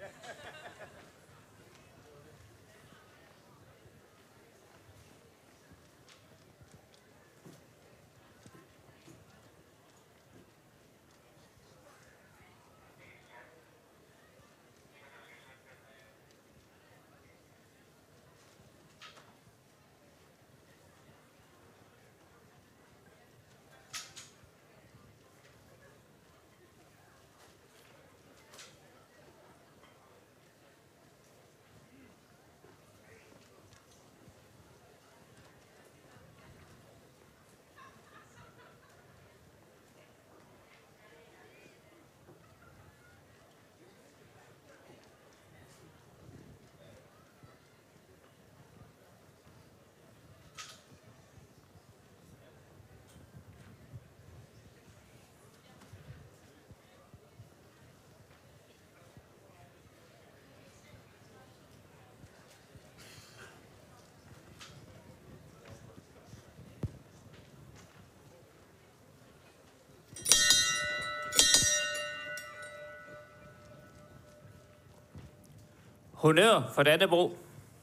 Honør for Dannebrog.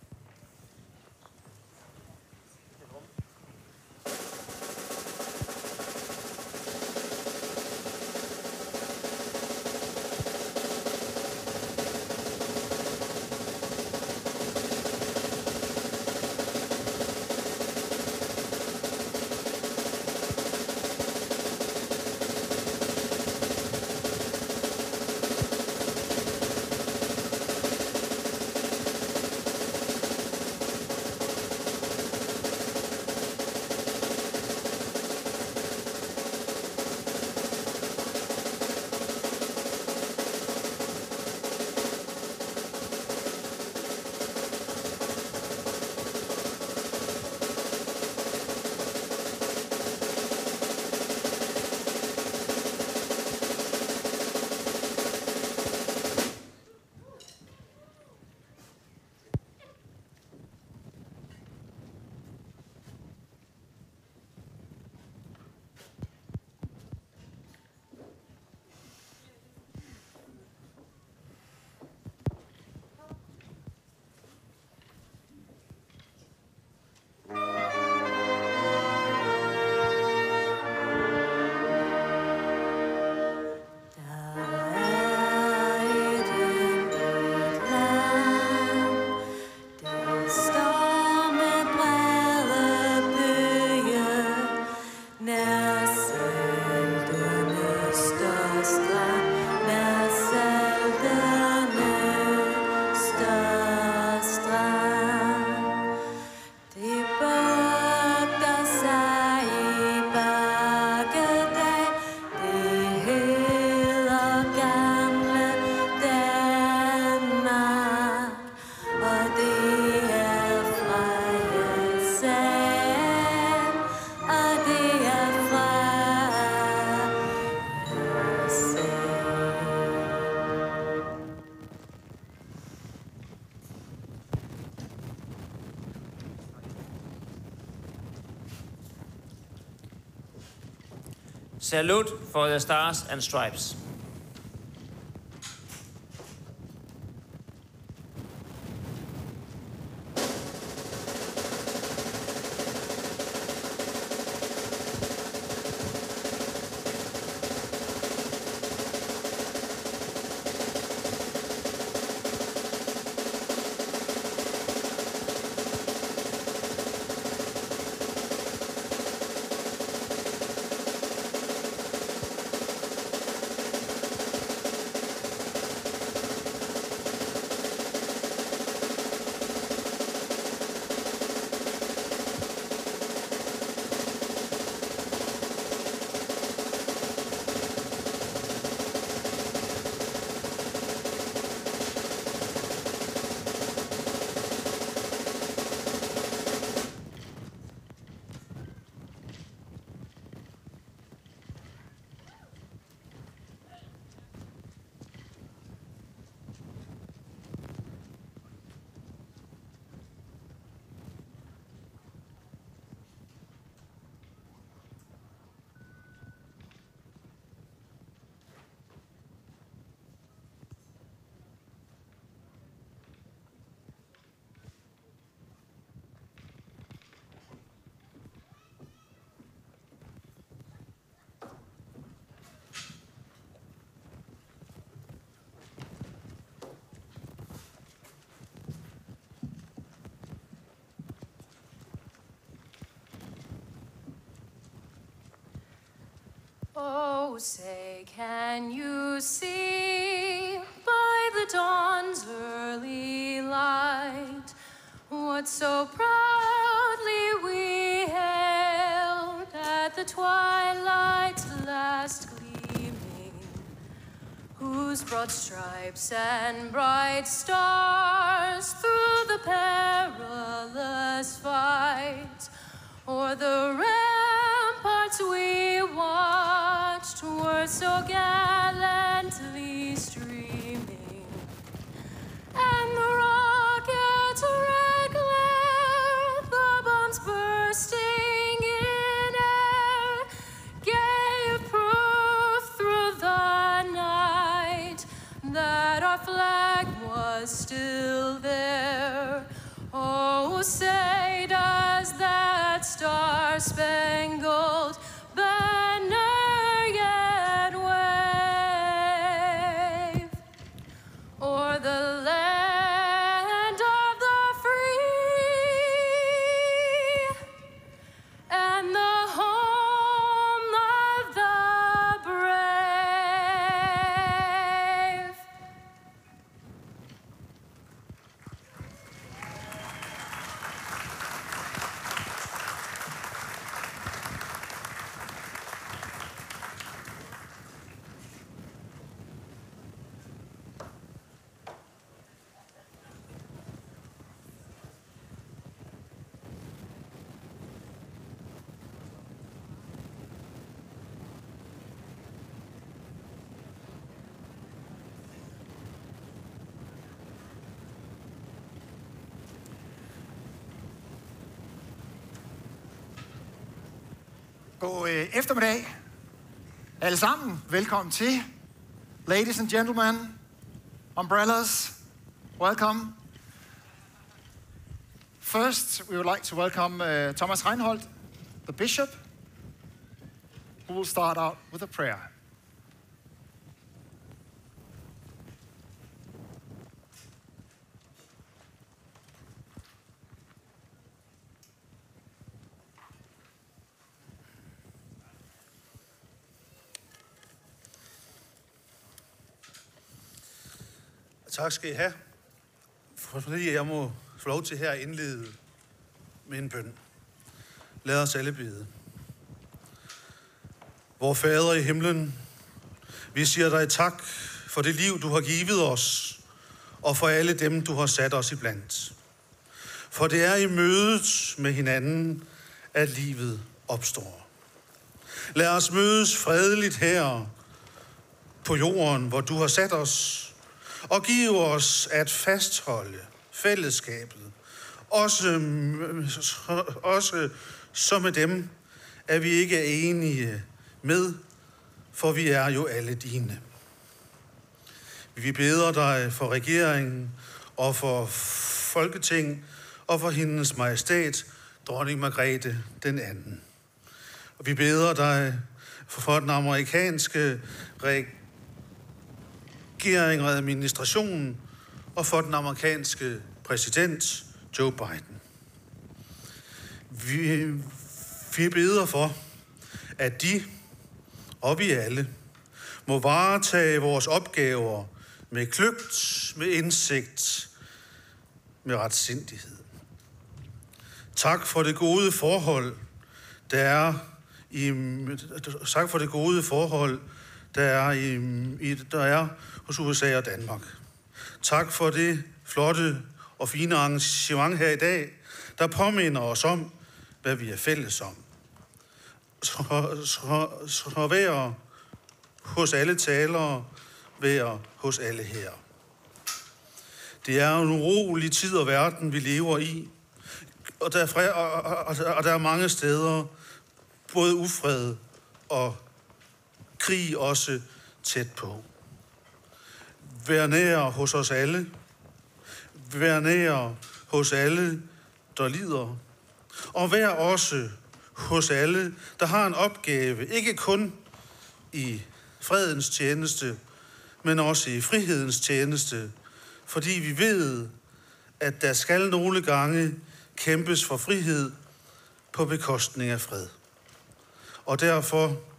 Salute for the Stars and Stripes. Oh, say, can you see by the dawn's early light what so proudly we hailed at the twilight's last gleaming, whose broad stripes and bright stars through the perilous fight o'er the ramparts we watched were so gallantly streaming, and the rocket's red glare, the bombs bursting in air, gave proof through the night that our flag was still there. Oh, say does that star-spangled banner yet wave o'er the land of the free and the home of the brave? God eftermiddag. Alle sammen, velkommen til. Ladies and gentlemen, umbrellas, welcome. First, we would like to welcome Thomas Reinholdt, the bishop, who will start out with a prayer. Tak skal I have, fordi jeg må få lov til her at indlede med en bøn. Lad os alle bede. Vor Fader i himlen, vi siger dig tak for det liv, du har givet os, og for alle dem, du har sat os iblandt. For det er i mødet med hinanden, at livet opstår. Lad os mødes fredeligt her på jorden, hvor du har sat os, og give os at fastholde fællesskabet, også så med dem, at vi ikke er enige med, for vi er jo alle dine. Vi beder dig for regeringen og for Folketing og for hendes majestæt, dronning Margrethe den anden. Og vi beder dig for den amerikanske regering og administrationen og for den amerikanske præsident Joe Biden. Vi beder for, at de og vi alle må varetage vores opgaver med kløgt, med indsigt, med retsindighed. Tak for det gode forhold, der er hos USA og Danmark. Tak for det flotte og fine arrangement her i dag, der påminder os om, hvad vi er fælles om. Så vær hos alle talere, vær hos alle her. Det er en urolig tid og verden, vi lever i, og der er mange steder både ufred og krig også tæt på. Vær nær hos os alle. Vær nær hos alle, der lider. Og vær også hos alle, der har en opgave, ikke kun i fredens tjeneste, men også i frihedens tjeneste, fordi vi ved, at der skal nogle gange kæmpes for frihed på bekostning af fred. Og derfor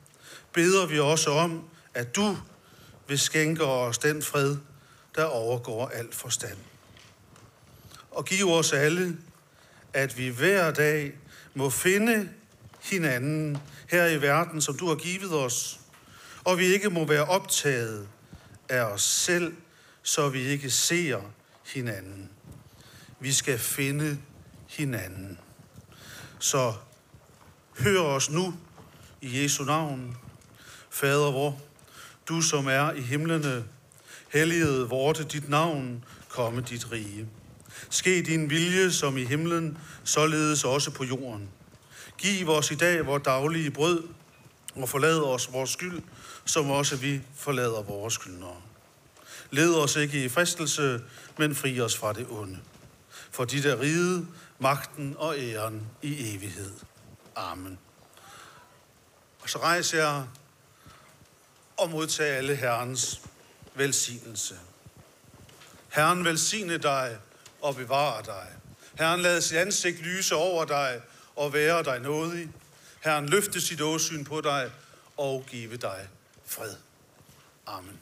beder vi også om, at du vil skænke os den fred, der overgår al forstand. Og giv os alle, at vi hver dag må finde hinanden her i verden, som du har givet os, og vi ikke må være optaget af os selv, så vi ikke ser hinanden. Vi skal finde hinanden. Så hør os nu i Jesu navn. Fader vor, du som er i himlene, helliget vorte dit navn, komme dit rige. Ske din vilje som i himlen, således også på jorden. Giv os i dag vores daglige brød, og forlad os vores skyld, som også vi forlader vores skyldnere. Led os ikke i fristelse, men fri os fra det onde. For dit er riget, magten og æren i evighed. Amen. Og så rejs jer og modtag alle Herrens velsignelse. Herren velsigne dig og bevare dig. Herren lad sit ansigt lyse over dig og være dig nådig. Herren løfte sit åsyn på dig og give dig fred. Amen.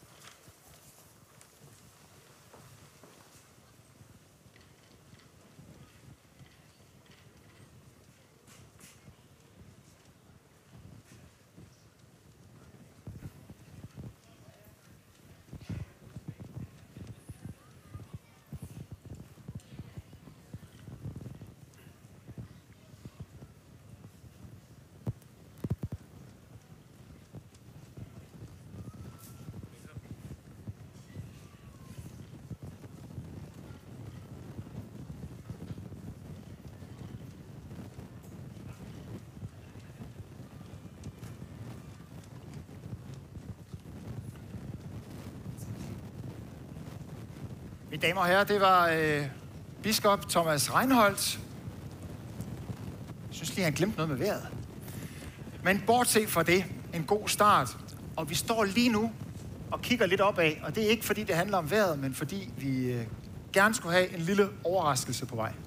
Mine damer og herrer, det var biskop Thomas Reinholdt. Jeg synes lige, han glemte noget med vejret. Men bortset fra det, en god start. Og vi står lige nu og kigger lidt opad, og det er ikke fordi, det handler om vejret, men fordi vi gerne skulle have en lille overraskelse på vej.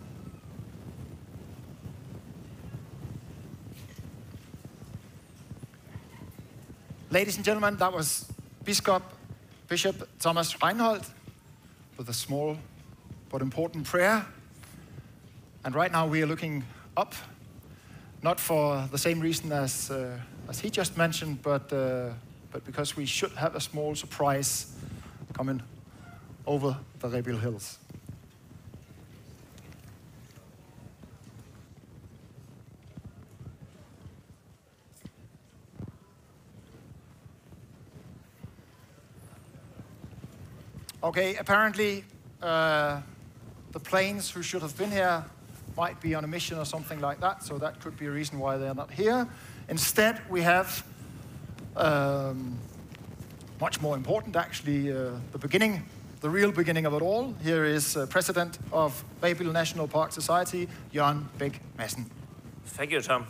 Ladies and gentlemen, that was Bishop Thomas Reinholdt with a small but important prayer. And right now we are looking up, not for the same reason as he just mentioned, but because we should have a small surprise coming over the Rebild Hills. Okay, apparently the planes who should have been here might be on a mission or something like that, so that could be a reason why they're not here. Instead, we have much more important, actually, the real beginning of it all. Here is President of Rebild National Park Society, Jørgen Bæk Madsen. Thank you, Tom.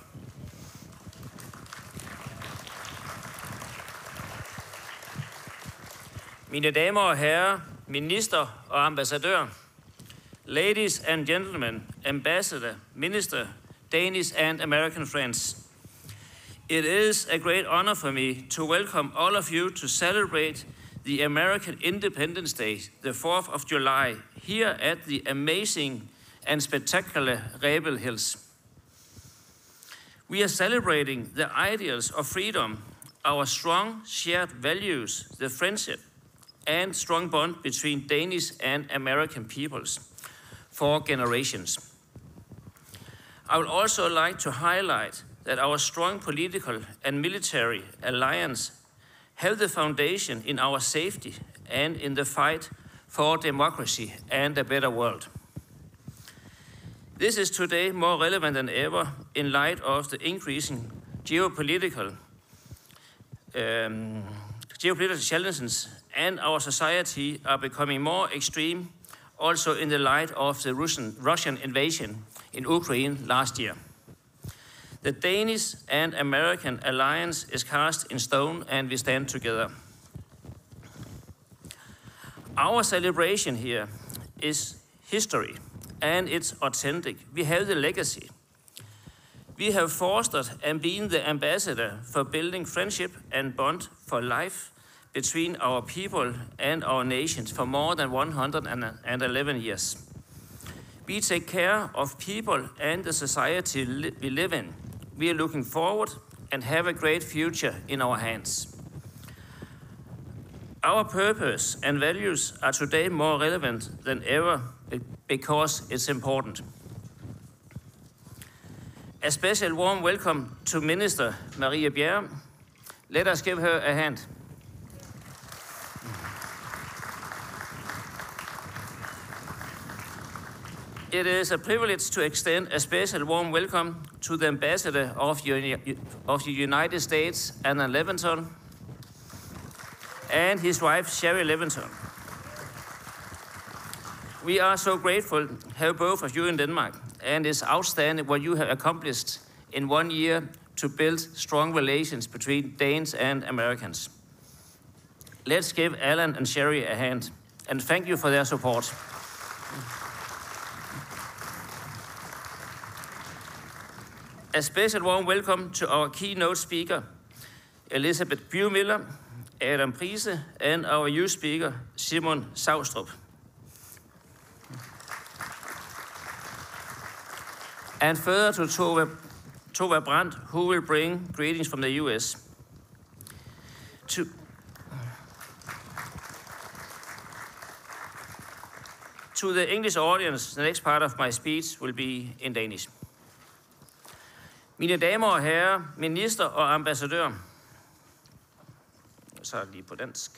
Mine damer og herrer, minister og ambassadør, ladies and gentlemen, ambassador, minister, Danish and American friends, it is a great honor for me to welcome all of you to celebrate the American Independence Day, the 4th of July, here at the amazing and spectacular Rebild Hills. We are celebrating the ideals of freedom, our strong shared values, the friendship, and strong bond between Danish and American peoples for generations. I would also like to highlight that our strong political and military alliance have the foundation in our safety and in the fight for democracy and a better world. This is today more relevant than ever in light of the increasing geopolitical challenges, and our society are becoming more extreme, also in the light of the Russian invasion in Ukraine last year. The Danish and American alliance is cast in stone, and we stand together. Our celebration here is history, and it's authentic. We have the legacy. We have fostered and been the ambassador for building friendship and bond for life between our people and our nations for more than 111 years. We take care of people and the society we live in. We are looking forward and have a great future in our hands. Our purpose and values are today more relevant than ever because it's important. A special warm welcome to Minister Maria Bjerre. Let us give her a hand. It is a privilege to extend a special warm welcome to the Ambassador of the United States, Anna Levinson, and his wife, Sherry Levinson. We are so grateful to have both of you in Denmark, and it's outstanding what you have accomplished in 1 year to build strong relations between Danes and Americans. Let's give Alan and Sherry a hand, and thank you for their support. A special warm welcome to our keynote speaker, Elisabeth Bjørmiller, Adam Prise, and our youth speaker, Simon Saustrup. And further to Tova Brandt, who will bring greetings from the US. To the English audience, the next part of my speech will be in Danish. Mine damer og herrer, minister og ambassadør. Så lige på dansk.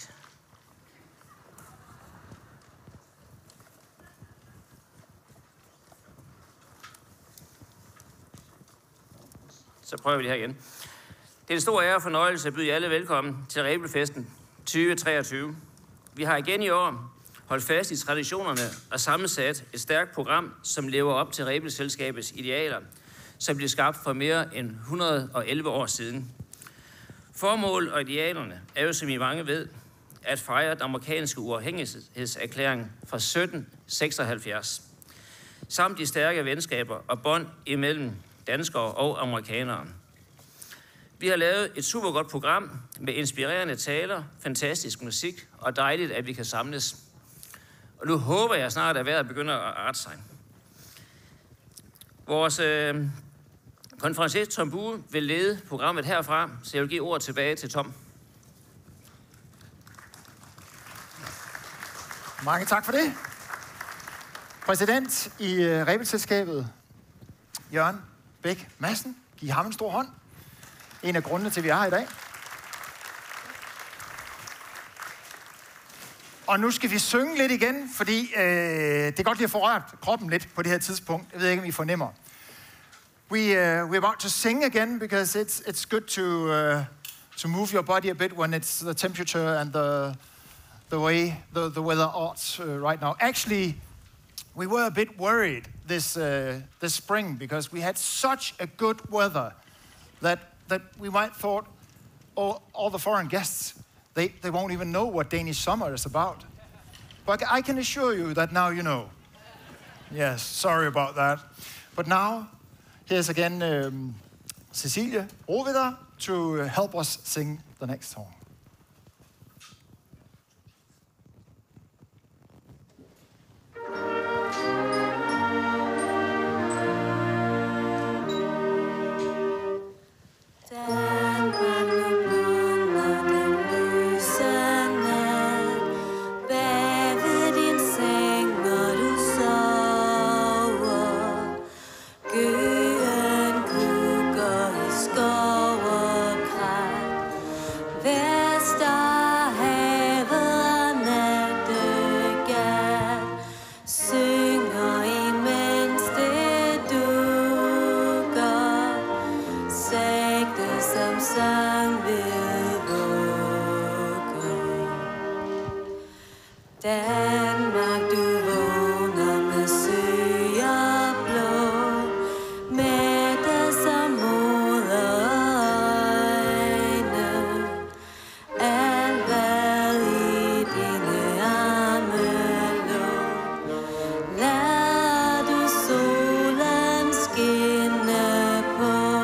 Så prøver vi det her igen. Det er en stor ære og fornøjelse at byde jer alle velkommen til Rebildfesten 2023. Vi har igen i år holdt fast i traditionerne og sammensat et stærkt program, som lever op til Rebildselskabets idealer, som blev skabt for mere end 111 år siden. Formål og idealerne er jo, som I mange ved, at fejre den amerikanske uafhængighedserklæring fra 1776, samt de stærke venskaber og bånd imellem danskere og amerikanere. Vi har lavet et super godt program med inspirerende taler, fantastisk musik og dejligt, at vi kan samles. Og nu håber jeg snart, at vejret begynder at arte sig. Vores konferencier Tom Bue vil lede programmet herfra, så jeg vil give ordet tilbage til Tom. Mange tak for det. Præsident i Rebildselskabet, Jørgen Bæk Madsen. Giv ham en stor hånd. En af grundene til, at vi er her i dag. Og nu skal vi synge lidt igen, fordi det er godt lige at få rørt kroppen lidt på det her tidspunkt. Jeg ved ikke, om I fornemmer. We're about to sing again because it's good to move your body a bit when it's the temperature and the way the weather ought right now. Actually, we were a bit worried this spring because we had such a good weather that we might thought all the foreign guests they won't even know what Danish summer is about. But I can assure you that now you know. Yes, sorry about that. But now here's again Cecilie Roveder to help us sing the next song. Danmark, du vågner med søer blå, med dig som moderøjne. Alt hvad i dine arme lå, lad du solen skinne på.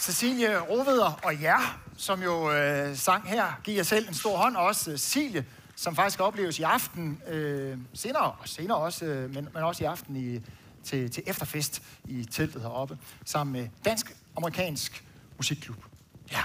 Cecilie Roveder og jer, som jo sang her. Giv jer selv en stor hånd. Også Cecilie, som faktisk skal opleves i aften. Senere også, men også i aften til efterfest i teltet heroppe. Sammen med dansk-amerikansk musikklub. Ja.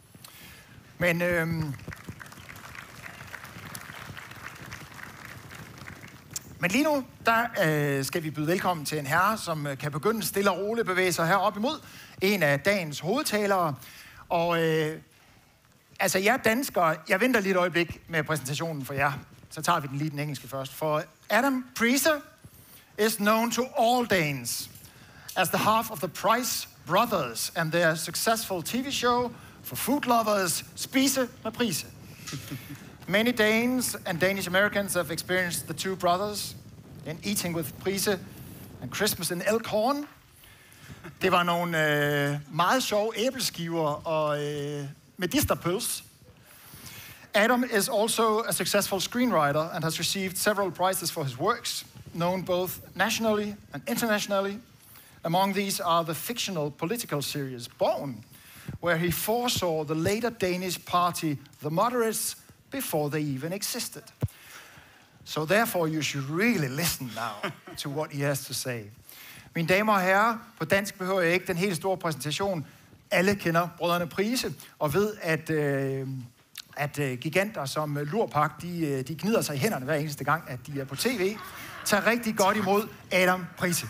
Men lige nu, der skal vi byde velkommen til en herre, som kan begynde stille og roligt bevæge sig herop imod. En af dagens hovedtalere. Og altså jer danskere, jeg venter lige et øjeblik med præsentationen for jer. Så tager vi den lige den engelske først. For Adam Priester is known to all Danes as the half of the Price Brothers and their successful TV show for food lovers, Spise med Price. Many Danes and Danish Americans have experienced the two brothers in Eating with Price and Christmas in Elkhorn. Det var nogle meget sjove æbleskiver og medisterpøls. Adam is also a successful screenwriter and has received several prizes for his works, known both nationally and internationally. Among these are the fictional political series Born, where he foresaw the later Danish party, the Moderates, before they even existed. So therefore you should really listen now to what he has to say. Mine damer og herrer, på dansk behøver jeg ikke den helt store præsentation. Alle kender brødrene Price og ved, at giganter som Lurpak, de gnider sig i hænderne hver eneste gang, at de er på tv. Tag rigtig godt imod Adam Price.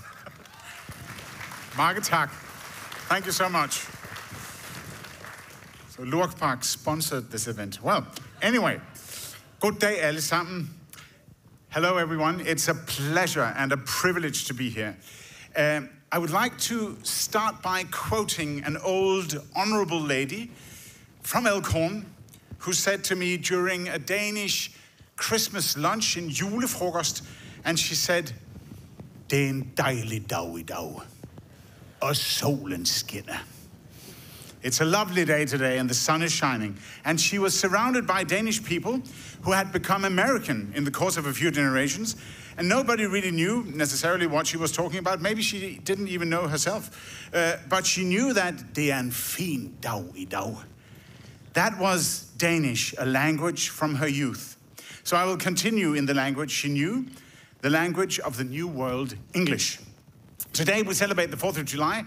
Mange tak. Thank you so much. So Lurpak sponsored this event. Well, anyway, good day alle sammen. Hello everyone. It's a pleasure and a privilege to be here. I would like to start by quoting an old honorable lady from Elkhorn who said to me during a Danish Christmas lunch in julefrokost, and she said, "Det er en dejlig dag i dag, og solen skinner." It's a lovely day today and the sun is shining. And she was surrounded by Danish people who had become American in the course of a few generations. And nobody really knew necessarily what she was talking about. Maybe she didn't even know herself. But she knew that det er en fin dag i dag. That was Danish, a language from her youth. So I will continue in the language she knew, the language of the New World, English. Today we celebrate the 4th of July,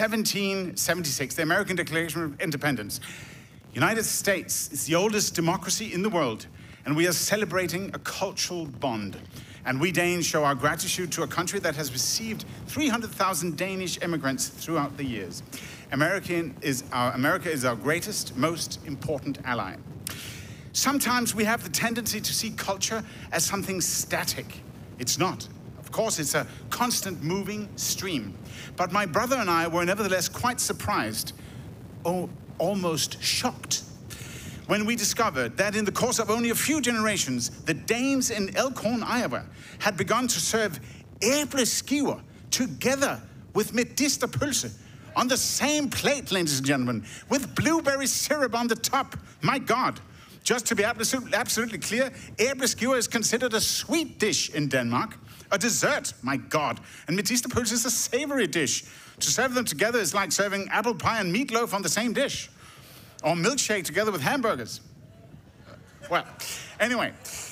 1776, the American Declaration of Independence. United States is the oldest democracy in the world, and we are celebrating a cultural bond. And we Danes show our gratitude to a country that has received 300,000 Danish immigrants throughout the years. America is our greatest, most important ally. Sometimes we have the tendency to see culture as something static. It's not. Of course, it's a constant moving stream. But my brother and I were nevertheless quite surprised, or almost shocked, when we discovered that in the course of only a few generations, the Danes in Elkhorn, Iowa, had begun to serve æbleskiver together with medisterpølse on the same plate, ladies and gentlemen, with blueberry syrup on the top. My God. Just to be absolutely clear, æbleskiver is considered a sweet dish in Denmark. A dessert, my God. And medisterpølse is a savory dish. To serve them together is like serving apple pie and meatloaf on the same dish. Or milkshake together with hamburgers. Well, anyway.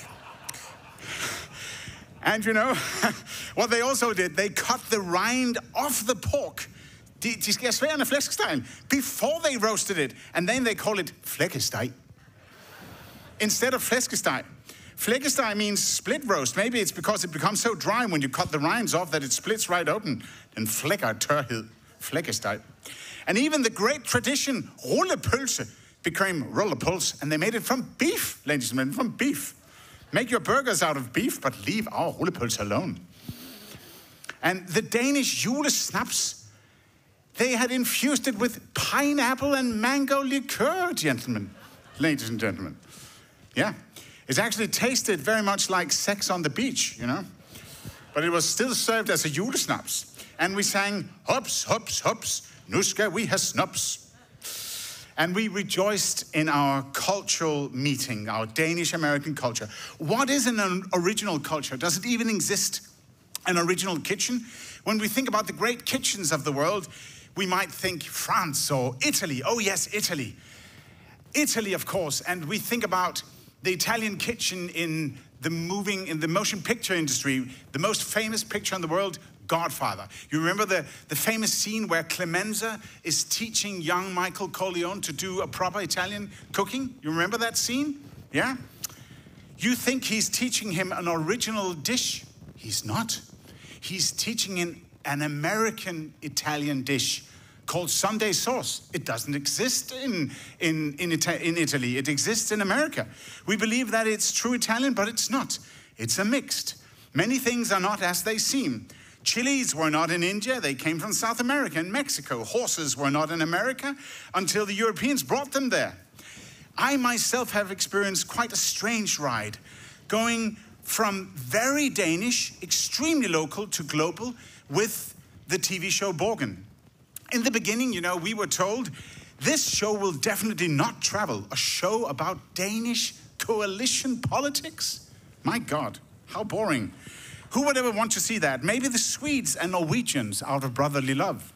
And you know, what they also did, they cut the rind off the pork. De skærer sværene flæskestegen before they roasted it. And then they call it flækkesteg. Instead of flæskesteg. Flækkesteg means split roast. Maybe it's because it becomes so dry when you cut the rinds off that it splits right open. Den flækker tørhed. Flækkesteg. And even the great tradition, rullepølse, became rullepulse, and they made it from beef, ladies and gentlemen, from beef. Make your burgers out of beef, but leave our rullepølse alone. And the Danish julesnaps, they had infused it with pineapple and mango liqueur, gentlemen, ladies and gentlemen. Yeah. It actually tasted very much like sex on the beach, you know. But it was still served as a julesnaps. And we sang, hops, hops, hops, nu skal vi have snaps. And we rejoiced in our cultural meeting, our Danish-American culture. What is an original culture? Does it even exist? An original kitchen? When we think about the great kitchens of the world, we might think France or Italy. Oh yes, Italy. Italy, of course, and we think about the Italian kitchen in the motion picture industry, the most famous picture in the world, Godfather. You remember the famous scene where Clemenza is teaching young Michael Corleone to do a proper Italian cooking? You remember that scene? Yeah? You think he's teaching him an original dish? He's not. He's teaching him an American Italian dish called Sunday sauce. It doesn't exist in Italy. It exists in America. We believe that it's true Italian, but it's not. It's a mixed. Many things are not as they seem. Chilies were not in India. They came from South America and Mexico. Horses were not in America until the Europeans brought them there. I myself have experienced quite a strange ride, going from very Danish, extremely local, to global with the TV show Borgen. In the beginning, you know, we were told this show will definitely not travel. A show about Danish coalition politics? My God, how boring. Who would ever want to see that? Maybe the Swedes and Norwegians out of brotherly love.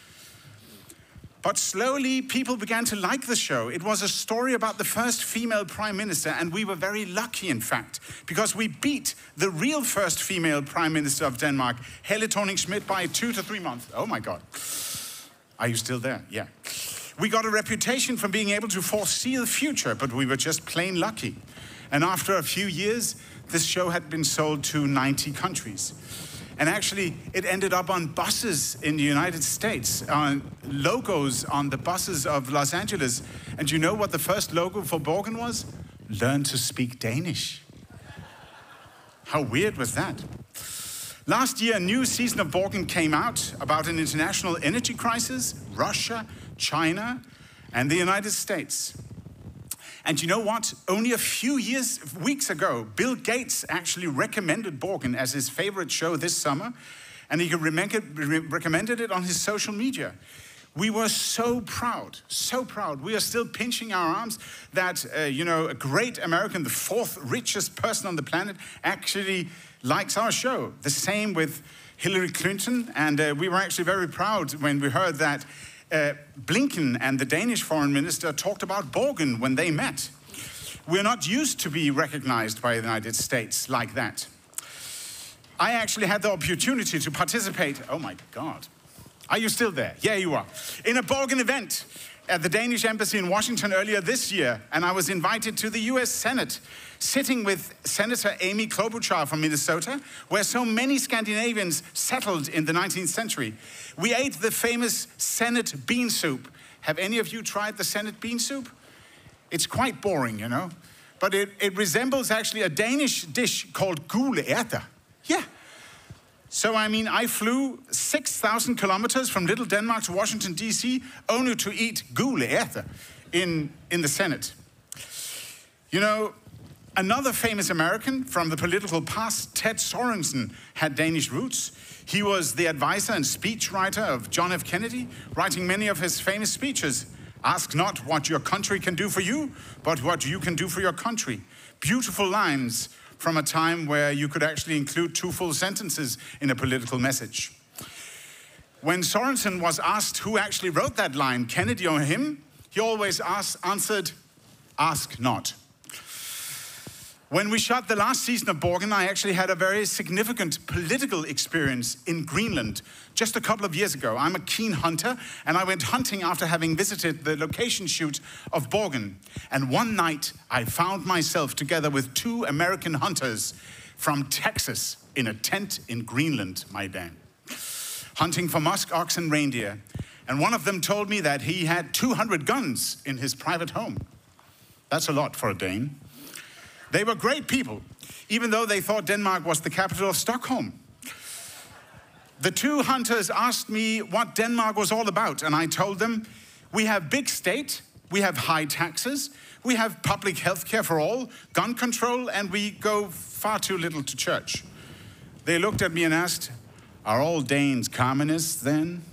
But slowly, people began to like the show. It was a story about the first female prime minister, and we were very lucky, in fact, because we beat the real first female prime minister of Denmark, Helle Thorning-Schmidt, by 2 to 3 months. Oh my God. Are you still there? Yeah. We got a reputation for being able to foresee the future, but we were just plain lucky. And after a few years, this show had been sold to 90 countries. And actually, it ended up on buses in the United States, on logos on the buses of Los Angeles. And you know what the first logo for Borgen was? Learn to speak Danish. How weird was that? Last year, a new season of Borgen came out about an international energy crisis, Russia, China, and the United States. And you know what? Only a few weeks ago, Bill Gates actually recommended Borgen as his favorite show this summer, and he recommended it on his social media. We were so proud, so proud. We are still pinching our arms that, a great American, the 4th richest person on the planet, actually likes our show. The same with Hillary Clinton, and we were actually very proud when we heard that Blinken and the Danish foreign minister talked about Borgen when they met. We're not used to be recognized by the United States like that. I actually had the opportunity to participate. Oh my God. Are you still there? Yeah, you are. In a Borgen event at the Danish embassy in Washington earlier this year, and I was invited to the US Senate, sitting with Senator Amy Klobuchar from Minnesota, where so many Scandinavians settled in the 19th century. We ate the famous Senate bean soup. Have any of you tried the Senate bean soup? It's quite boring, you know, but it resembles actually a Danish dish called gule ærter. Yeah. So, I flew 6,000 kilometers from Little Denmark to Washington, D.C., only to eat gule ærter in the Senate. You know, another famous American from the political past, Ted Sorensen, had Danish roots. He was the advisor and speechwriter of John F. Kennedy, writing many of his famous speeches. Ask not what your country can do for you, but what you can do for your country. Beautiful lines from a time where you could actually include 2 full sentences in a political message. When Sorensen was asked who actually wrote that line, Kennedy or him, he always answered, ask not. When we shot the last season of Borgen, I actually had a very significant political experience in Greenland just a couple of years ago. I'm a keen hunter, and I went hunting after having visited the location shoot of Borgen. And one night, I found myself together with 2 American hunters from Texas in a tent in Greenland, my damn, hunting for musk ox and reindeer. And one of them told me that he had 200 guns in his private home. That's a lot for a Dane. They were great people, even though they thought Denmark was the capital of Stockholm. The 2 hunters asked me what Denmark was all about, and I told them, we have big state, we have high taxes, we have public health care for all, gun control, and we go far too little to church. They looked at me and asked, are all Danes communists then?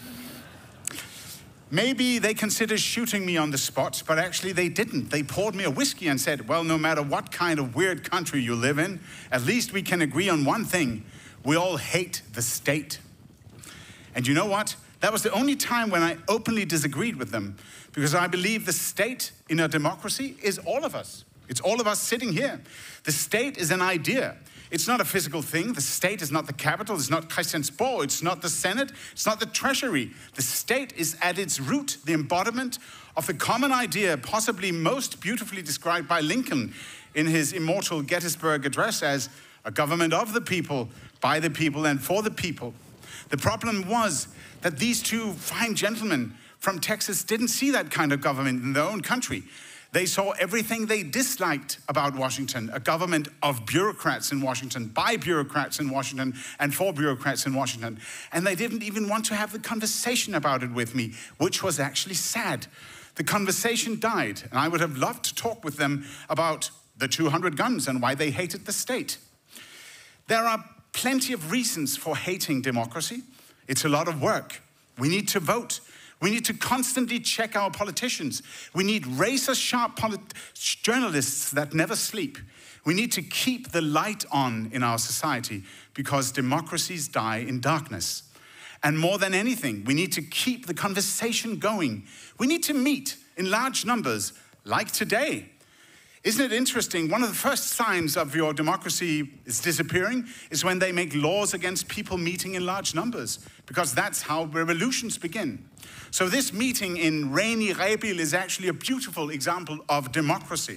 Maybe they considered shooting me on the spot, but actually they didn't. They poured me a whiskey and said, well, no matter what kind of weird country you live in, at least we can agree on one thing. We all hate the state. And you know what? That was the only time when I openly disagreed with them, because I believe the state in a democracy is all of us. It's all of us sitting here. The state is an idea. It's not a physical thing. The state is not the capital. It's not Christiansborg. It's not the Senate. It's not the Treasury. The state is at its root the embodiment of the common idea, possibly most beautifully described by Lincoln in his immortal Gettysburg Address as a government of the people, by the people, and for the people. The problem was that these two fine gentlemen from Texas didn't see that kind of government in their own country. They saw everything they disliked about Washington, a government of bureaucrats in Washington, by bureaucrats in Washington, and for bureaucrats in Washington. And they didn't even want to have the conversation about it with me, which was actually sad. The conversation died, and I would have loved to talk with them about the 200 guns and why they hated the state. There are plenty of reasons for hating democracy. It's a lot of work. We need to vote. We need to constantly check our politicians. We need razor-sharp journalists that never sleep. We need to keep the light on in our society because democracies die in darkness. And more than anything, we need to keep the conversation going. We need to meet in large numbers, like today. Isn't it interesting? One of the first signs of your democracy is disappearing is when they make laws against people meeting in large numbers, because that's how revolutions begin. So this meeting in rainy Rebild is actually a beautiful example of democracy.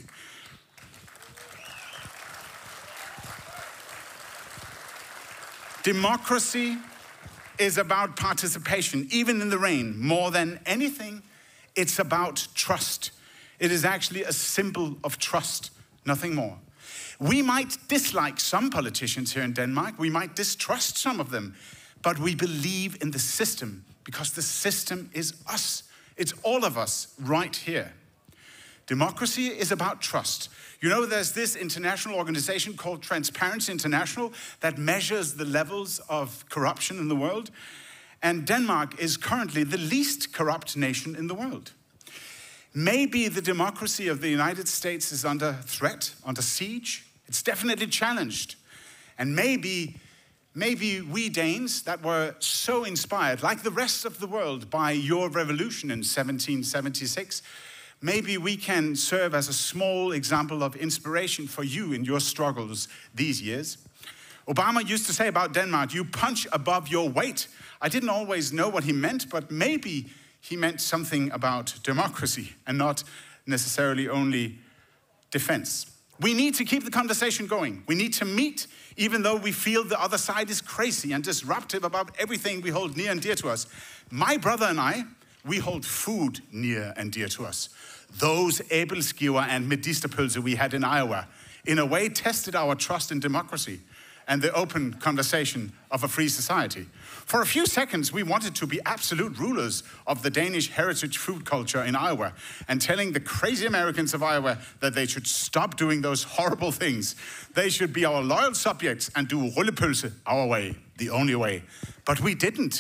Democracy is about participation, even in the rain. More than anything, it's about trust. It is actually a symbol of trust, nothing more. We might dislike some politicians here in Denmark. We might distrust some of them. But we believe in the system because the system is us. It's all of us right here. Democracy is about trust. You know, there's this international organization called Transparency International that measures the levels of corruption in the world. And Denmark is currently the least corrupt nation in the world. Maybe the democracy of the United States is under threat, under siege. It's definitely challenged. And maybe we Danes that were so inspired, like the rest of the world, by your revolution in 1776, maybe we can serve as a small example of inspiration for you in your struggles these years. Obama used to say about Denmark, you punch above your weight. I didn't always know what he meant, but maybe he meant something about democracy and not necessarily only defense. We need to keep the conversation going. We need to meet, even though we feel the other side is crazy and disruptive about everything we hold near and dear to us. My brother and I, we hold food near and dear to us. Those Rebildfesten and Medisterpølse we had in Iowa, in a way, tested our trust in democracy and the open conversation of a free society. For a few seconds, we wanted to be absolute rulers of the Danish heritage food culture in Iowa and telling the crazy Americans of Iowa that they should stop doing those horrible things. They should be our loyal subjects and do rullepølse our way, the only way. But we didn't.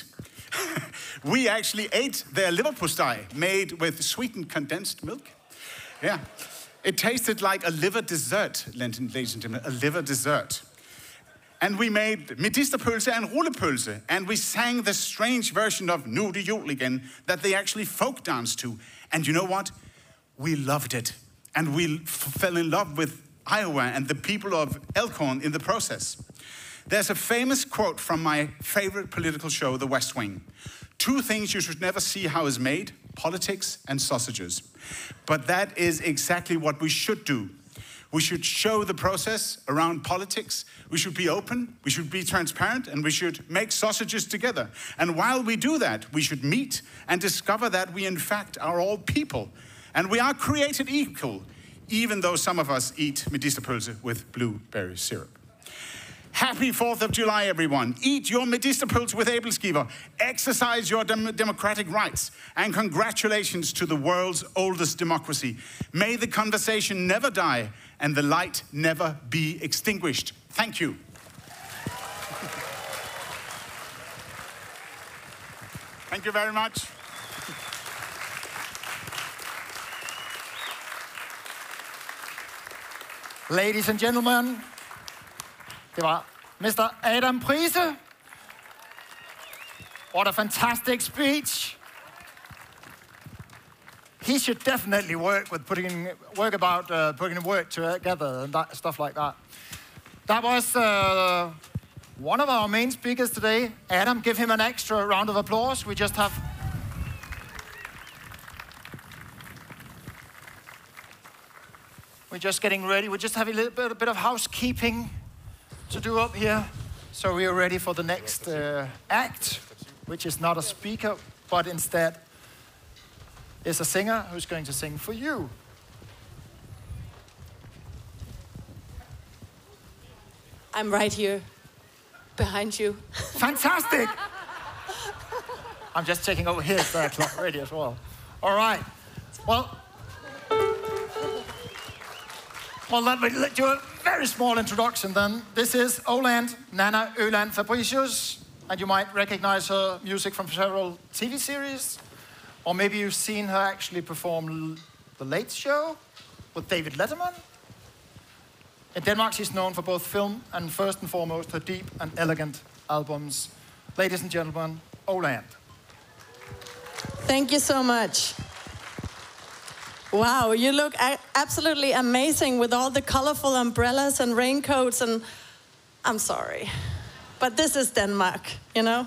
We actually ate their leverpostej made with sweetened condensed milk. Yeah, it tasted like a liver dessert, ladies and gentlemen, a liver dessert. And we made medisterpølse and rullepølse, and we sang the strange version of Nu det jul igen that they actually folk danced to. And you know what? We loved it. And we fell in love with Iowa and the people of Elkhorn in the process. There's a famous quote from my favorite political show, The West Wing. 2 things you should never see how is made, politics and sausages. But that is exactly what we should do. We should show the process around politics. We should be open, we should be transparent, and we should make sausages together. And while we do that, we should meet and discover that we in fact are all people. And we are created equal, even though some of us eat medisterpølse with blueberry syrup. Happy 4th of July, everyone. Eat your medisterpølse with Rebildfesten. Exercise your democratic rights. And congratulations to the world's oldest democracy. May the conversation never die and the light never be extinguished. Thank you. Thank you very much. Ladies and gentlemen, det var Mr. Adam Prise What a fantastic speech. He should definitely work putting work together and stuff like that. That was one of our main speakers today. Adam, give him an extra round of applause. We're just getting ready. We just have a bit of housekeeping to do up here. So we are ready for the next act, which is not a speaker, but instead is a singer who's going to sing for you. I'm right here, behind you. Fantastic! I'm just checking over here. It's the clock ready as well. All right. Well, let me do a very small introduction then. This is Åland, Nana Öland Fabricius, and you might recognize her music from several TV series, or maybe you've seen her actually perform The Late Show with David Letterman. In Denmark, she's known for both film and first and foremost her deep and elegant albums. Ladies and gentlemen, Åland. Thank you so much. Wow, you look absolutely amazing with all the colorful umbrellas and raincoats, and I'm sorry, but this is Denmark, you know?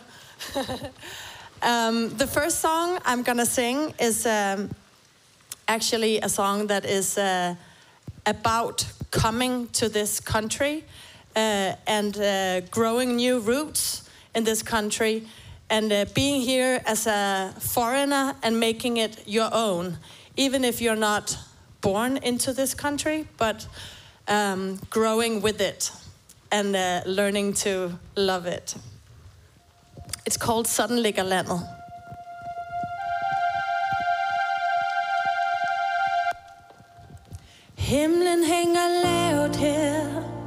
The first song I'm gonna sing is actually a song that is about coming to this country and growing new roots in this country and being here as a foreigner and making it your own. Even if you're not born into this country, but growing with it and learning to love it. It's called Sådan ligger landet. Himlen hænger lavt her,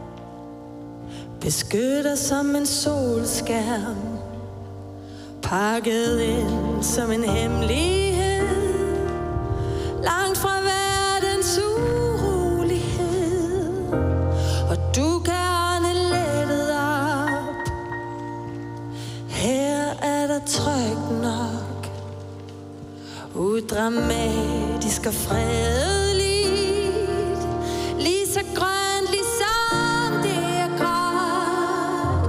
beskytter som en solskærm, pakket ind som en hemmelighed. Langt fra verdens urolighed, og du kan ånde lettet op. Her er der trygt nok, udramatisk og fredeligt, lige så grønt, ligesom det er gråt.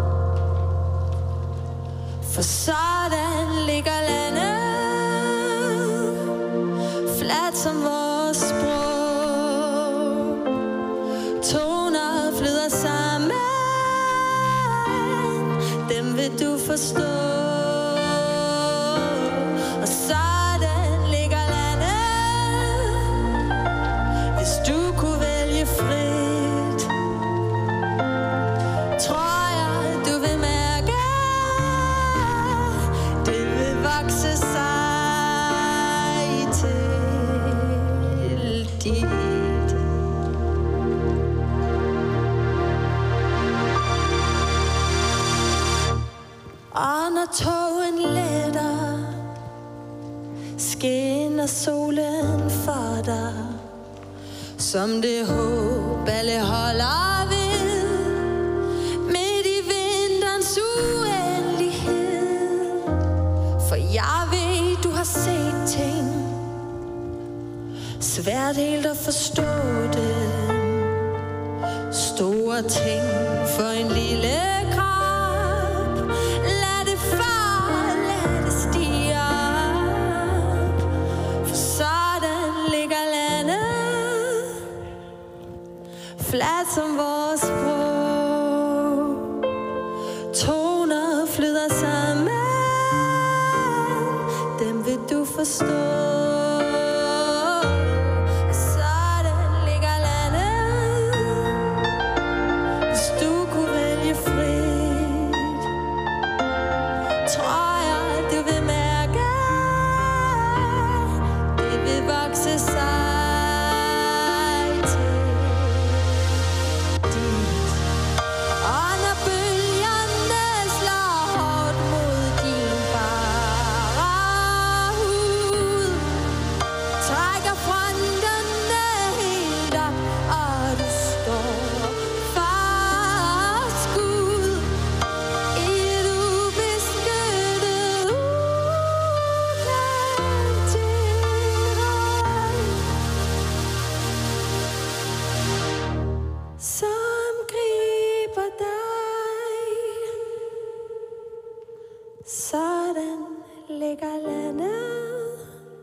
For sådan ligger landet, fladt som vores sprog. Toner flyder sammen, dem vil du forstå. Og sådan ligger landet, hvis du kunne vælge frit. Tror jeg, du vil mærke, det vil vokse sig dit. Og når togen letter, skinner solen for dig, som det håb alle holder ved, midt i vinterens uendelighed. For jeg ved, du har set ting, svært helt at forstå det. Store ting for en lille krop. Lad det fare, lad det stige op. For sådan ligger landet, fladt som vores sprog. Toner flyder sammen, dem vil du forstå. Sådan ligger landet,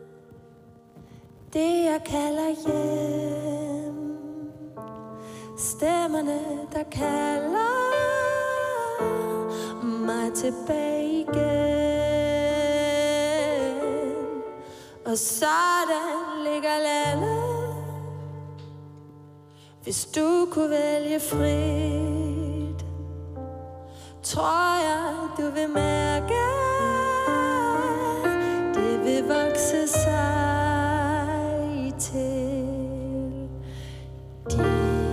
det jeg kalder hjem. Stemmerne, der kalder mig tilbage igen. Og sådan ligger landet, hvis du kunne vælge frit. Tror jeg, du vil mærke, det vil vokse sig til dit.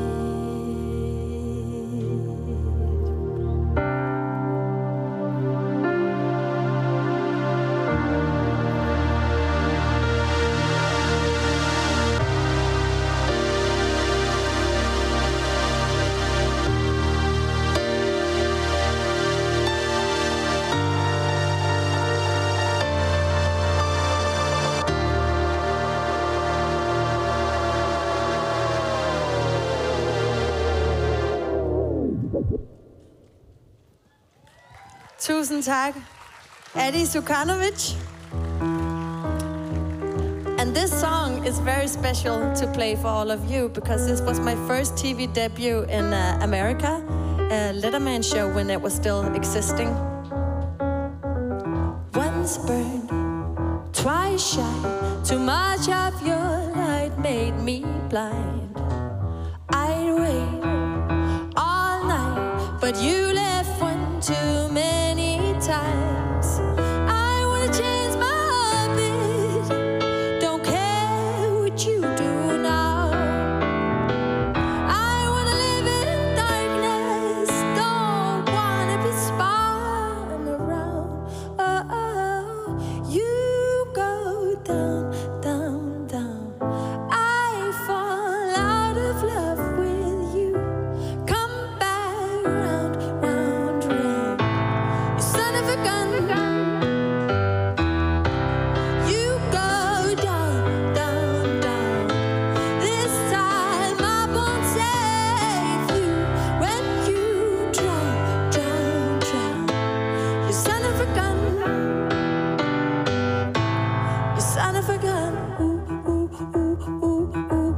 Tusind tak, Adi Sukanovic. And this song is very special to play for all of you because this was my first TV debut in America, a Letterman show when it was still existing. Once burned, twice shy, too much of your light made me blind. I'd wait all night, but you left one too many times. I wanna change my bed, don't care what you do now. I wanna live in darkness, don't wanna be spun around. Oh, oh, you go down, down, down. I fall out of love with you. Come back round, round, round. You son of a gun. You go down, down, down. This time I won't save you when you drown, drown, drown. You son of a gun. You son of a gun. Ooh, ooh, ooh, ooh, ooh,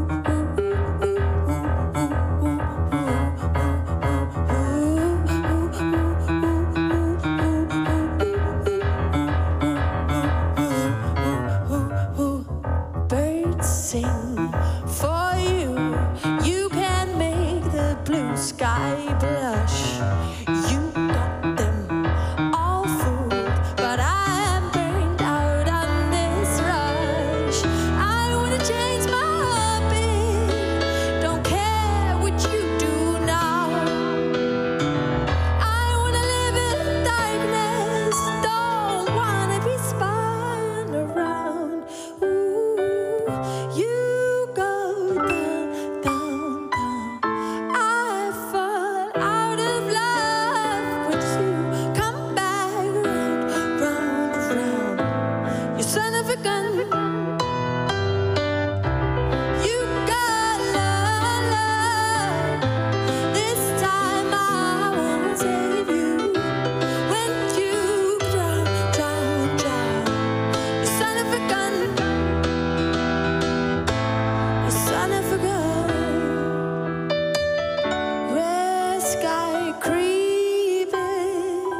birds sing for you. You can make the blue sky blush. You got them all fooled, but I am burned out on this rush. I wanna change my bed, don't care what you do now. I wanna live in darkness, don't wanna be spun around. Ooh, you go down, down, down. I fall out of love with you. Come back round, round, round. You son of a gun. You got love. This time I won't save you when you drown, drown, drown. You son of a gun. You son of a gun. Red sky creeping,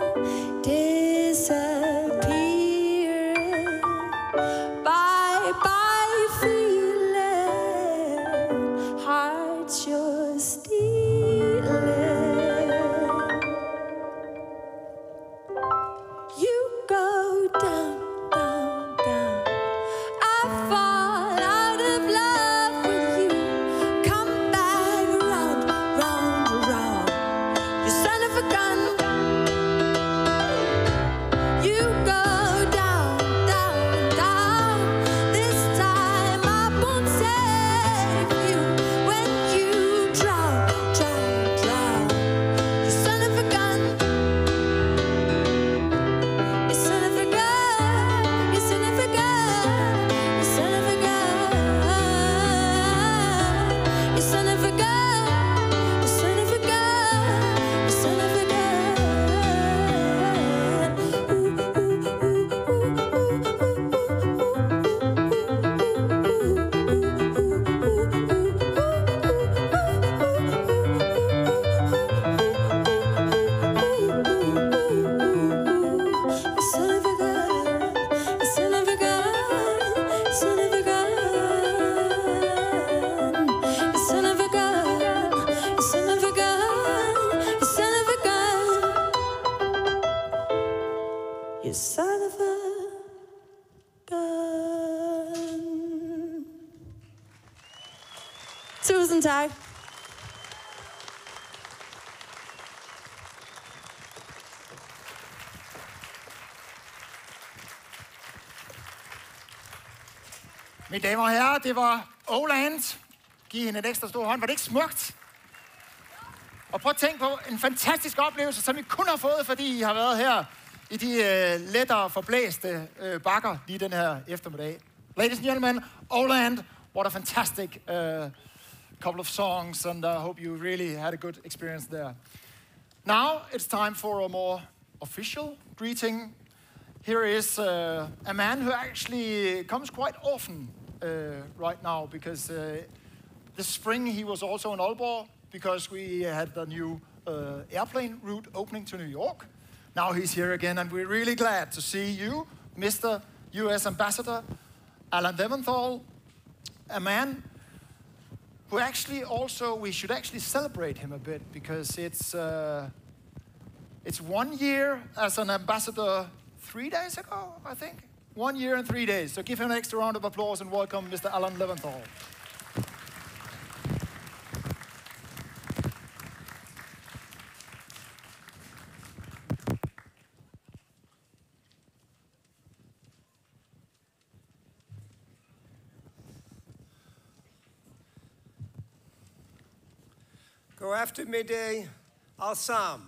disappearing. Bye bye feeling, hearts you're stealing. You go down, down, down. I fall out of love with you. Come back round, round, round. You son of a gun. You go down, down, down. This time I won't save you when you drown, drown, drown. You son of a gun. You son of a gun. You son of a gun. You son of a gun. You son of a gun. You son of a gun. You son of a gun. you son of a gun. Tusind tak. Mine damer og herrer, det var Oland. Giv hende en ekstra stor hånd. Var det ikke smukt? Og prøv at tænke på en fantastisk oplevelse, som I kun har fået, fordi I har været her i de lettere forblæste bakker lige den her eftermiddag. Ladies and gentlemen, Oland, what a fantastic couple of songs, and I hope you really had a good experience there. Now it's time for a more official greeting. Here is a man who actually comes quite often right now, because this spring he was also in Aalborg because we had the new airplane route opening to New York. Now he's here again, and we're really glad to see you, Mr. U.S. Ambassador Alan Leventhal, a man who actually also, we should actually celebrate him a bit, because it's 1 year as an ambassador 3 days ago, I think. 1 year and 3 days. So give him an extra round of applause and welcome Mr. Alan Leventhal. Go after midday, Al-Sam.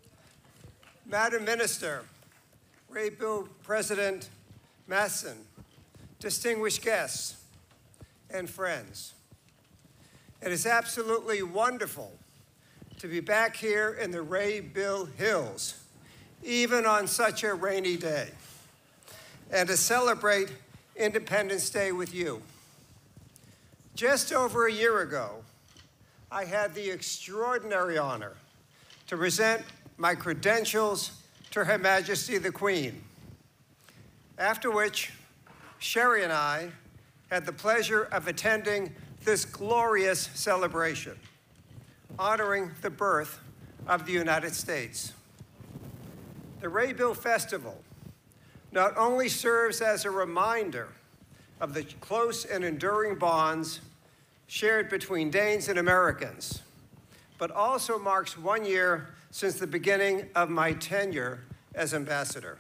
Madam Minister, Rebild President Masson, distinguished guests, and friends. It is absolutely wonderful to be back here in the Rebild Hills, even on such a rainy day, and to celebrate Independence Day with you. Just over a year ago, I had the extraordinary honor to present my credentials to Her Majesty the Queen, after which Sherry and I had the pleasure of attending this glorious celebration, honoring the birth of the United States. The Rebild Festival not only serves as a reminder of the close and enduring bonds shared between Danes and Americans, but also marks 1 year since the beginning of my tenure as ambassador.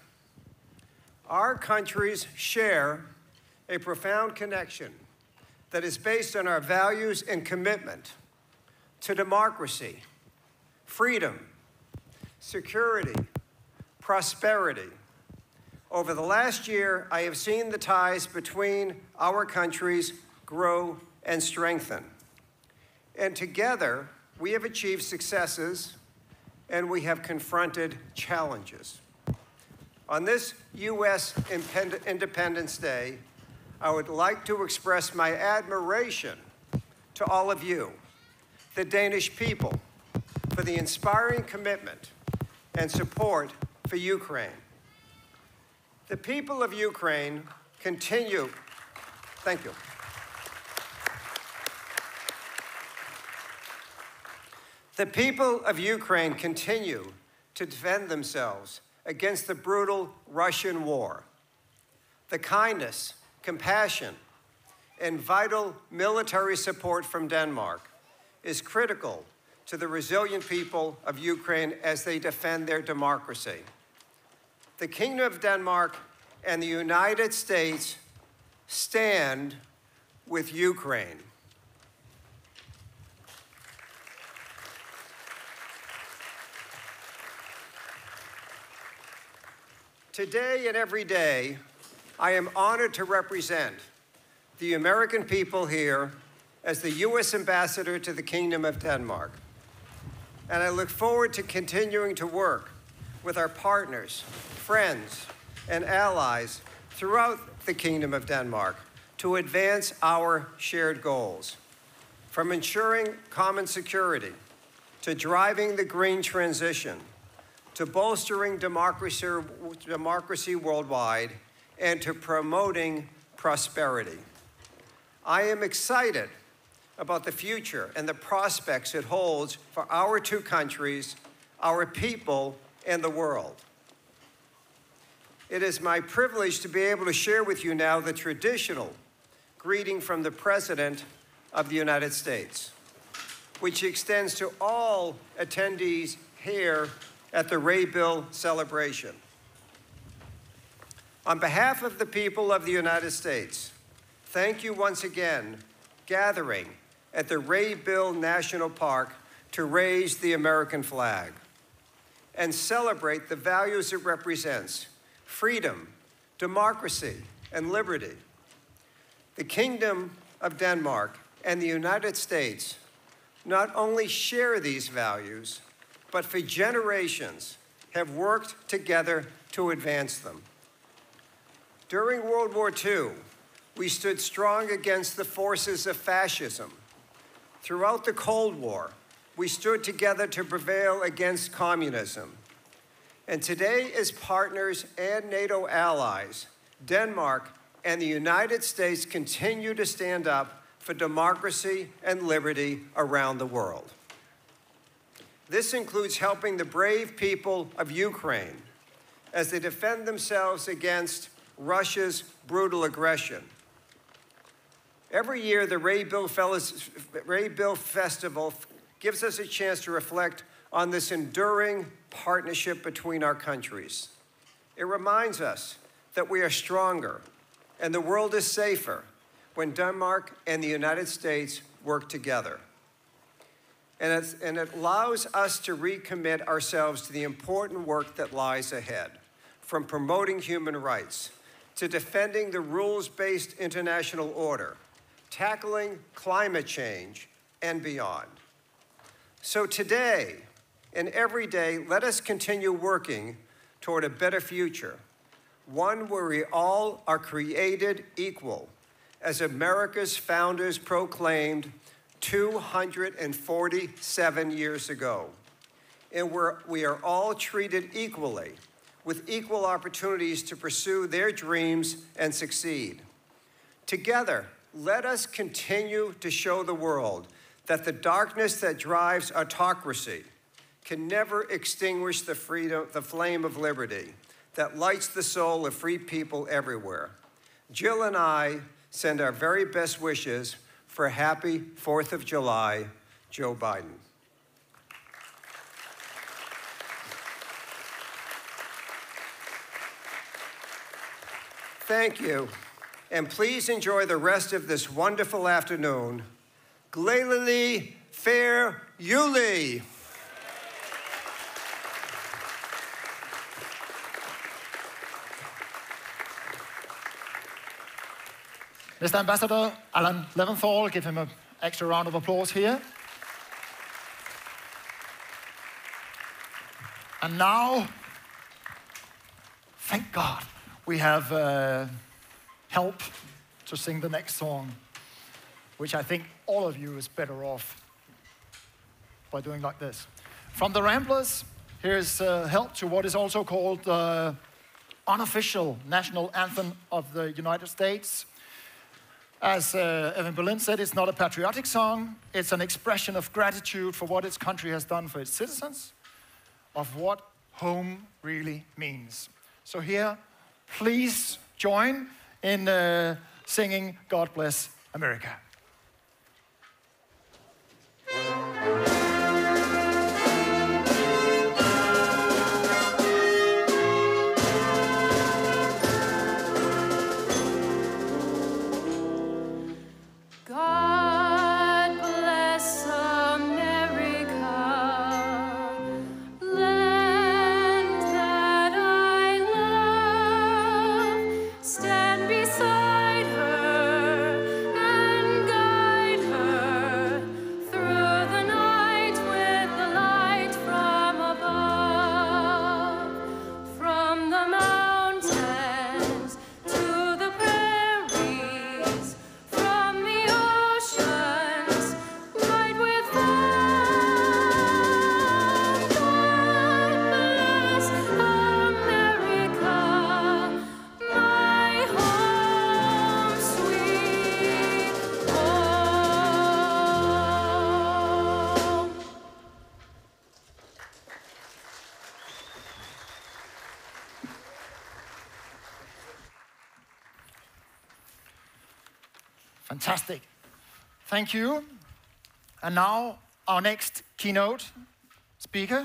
Our countries share a profound connection that is based on our values and commitment to democracy, freedom, security, prosperity. Over the last year, I have seen the ties between our countries grow and strengthen. And together, we have achieved successes, and we have confronted challenges. On this U.S. Independence Day, I would like to express my admiration to all of you, the Danish people, for the inspiring commitment and support for Ukraine. The people of Ukraine continue, thank you. The people of Ukraine continue to defend themselves against the brutal Russian war. The kindness, compassion, and vital military support from Denmark is critical to the resilient people of Ukraine as they defend their democracy. The Kingdom of Denmark and the United States stand with Ukraine. Today and every day, I am honored to represent the American people here as the U.S. Ambassador to the Kingdom of Denmark. And I look forward to continuing to work with our partners, friends, and allies throughout the Kingdom of Denmark to advance our shared goals, from ensuring common security, to driving the green transition, to bolstering democracy worldwide, and to promoting prosperity. I am excited about the future and the prospects it holds for our two countries, our people, and the world. it is my privilege to be able to share with you now the traditional greeting from the President of the United States, which extends to all attendees here at the Rebuild celebration. On behalf of the people of the United States, thank you once again gathering at the Rebuild National Park to raise the American flag and celebrate the values it represents: freedom, democracy, and liberty. The Kingdom of Denmark and the United States not only share these values, but for generations have worked together to advance them. During World War II, we stood strong against the forces of fascism. Throughout the Cold War, we stood together to prevail against communism. And today, as partners and NATO allies, Denmark and the United States continue to stand up for democracy and liberty around the world. This includes helping the brave people of Ukraine as they defend themselves against Russia's brutal aggression. Every year, the Rebuild Festival gives us a chance to reflect on this enduring partnership between our countries. It reminds us that we are stronger and the world is safer when Denmark and the United States work together. And it allows us to recommit ourselves to the important work that lies ahead, from promoting human rights to defending the rules-based international order, tackling climate change, and beyond. So today and every day, let us continue working toward a better future, one where we all are created equal, as America's founders proclaimed 247 years ago, and where we are all treated equally, with equal opportunities to pursue their dreams and succeed. Together, let us continue to show the world that the darkness that drives autocracy can never extinguish the flame of liberty that lights the soul of free people everywhere. Jill and I send our very best wishes for a happy 4th of July, Joe Biden. Thank you, and please enjoy the rest of this wonderful afternoon. Glædelig fair juli. Mr. Ambassador Alan Leventhal, give him an extra round of applause here. And now, thank God, we have help to sing the next song, which I think all of you is better off by doing like this. From the Ramblers, here's help to what is also called the unofficial national anthem of the United States. As Evan Berlin said, it's not a patriotic song. It's an expression of gratitude for what its country has done for its citizens, of what home really means. So here, please join in singing God Bless America. God bless America, land that I love. Stand beside her and Fantastic. Thank you. And now our next keynote speaker,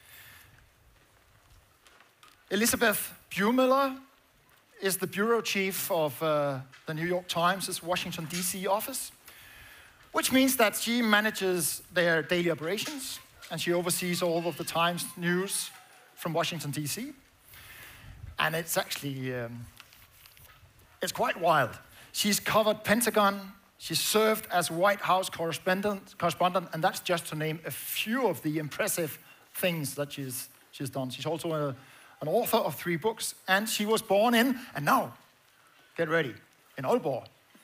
Elizabeth Buemiller, is the bureau chief of the New York Times' Washington, D.C. office, which means that she manages their daily operations and she oversees all of the Times news from Washington, D.C. And it's actually, it's quite wild. She's covered Pentagon, she's served as White House correspondent, and that's just to name a few of the impressive things that she's done. She's also an author of 3 books, and she was born in, and now, get ready, in Aalborg.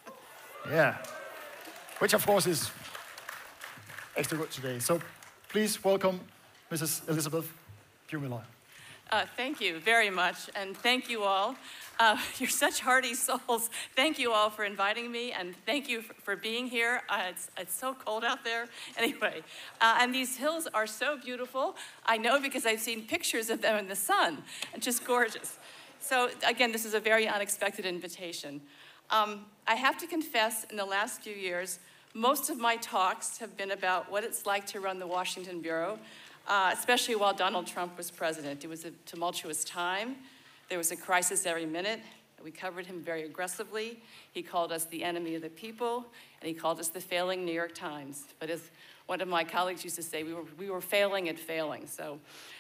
Yeah, which of course is extra good today. So please welcome Mrs. Elizabeth Buemiller. Thank you very much, and thank you all. You're such hearty souls. Thank you all for inviting me, and thank you for being here. It's so cold out there. Anyway, and these hills are so beautiful. I know because I've seen pictures of them in the sun, and just gorgeous. So again, this is a very unexpected invitation. I have to confess, in the last few years, most of my talks have been about what it's like to run the Washington Bureau, especially while Donald Trump was president. It was a tumultuous time. There was a crisis every minute. We covered him very aggressively. He called us the enemy of the people, and he called us the failing New York Times. But as one of my colleagues used to say, we were failing at failing. So,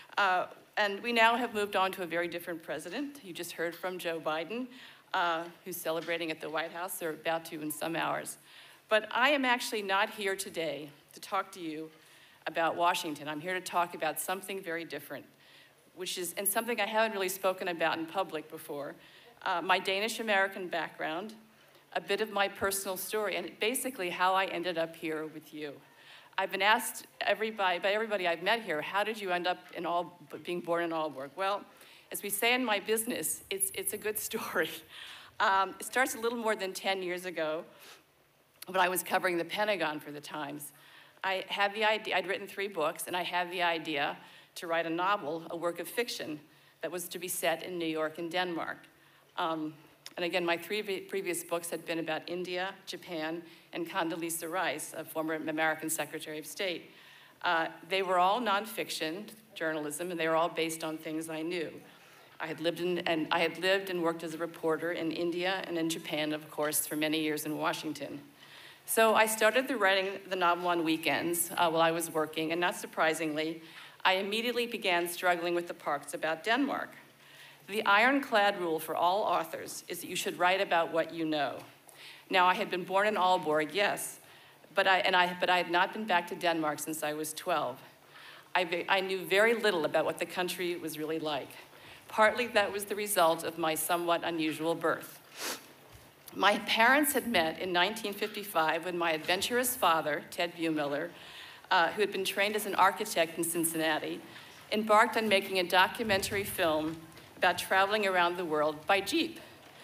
and we now have moved on to a very different president. You just heard from Joe Biden, who's celebrating at the White House. They're about to in some hours. But I am actually not here today to talk to you about Washington. I'm here to talk about something very different, and something I haven't really spoken about in public before. My Danish-American background, a bit of my personal story, and basically how I ended up here with you. I've been asked by everybody I've met here, how did you end up being born in Aalborg? Well, as we say in my business, it's a good story. It starts a little more than 10 years ago when I was covering the Pentagon for the Times. I had the idea, I'd written 3 books, and I had the idea to write a novel, a work of fiction, that was to be set in New York and Denmark. And again, my 3 previous books had been about India, Japan, and Condoleezza Rice, a former American Secretary of State. They were all nonfiction journalism, and they were all based on things I knew. I had lived and worked as a reporter in India and in Japan, of course, for many years in Washington. So I started writing the novel on weekends while I was working, and not surprisingly, I immediately began struggling with the parts about Denmark. The ironclad rule for all authors is that you should write about what you know. Now, I had been born in Aalborg, yes, but I had not been back to Denmark since I was 12. I knew very little about what the country was really like. Partly that was the result of my somewhat unusual birth. My parents had met in 1955 when my adventurous father, Ted Buemiller, who had been trained as an architect in Cincinnati, embarked on making a documentary film about traveling around the world by Jeep.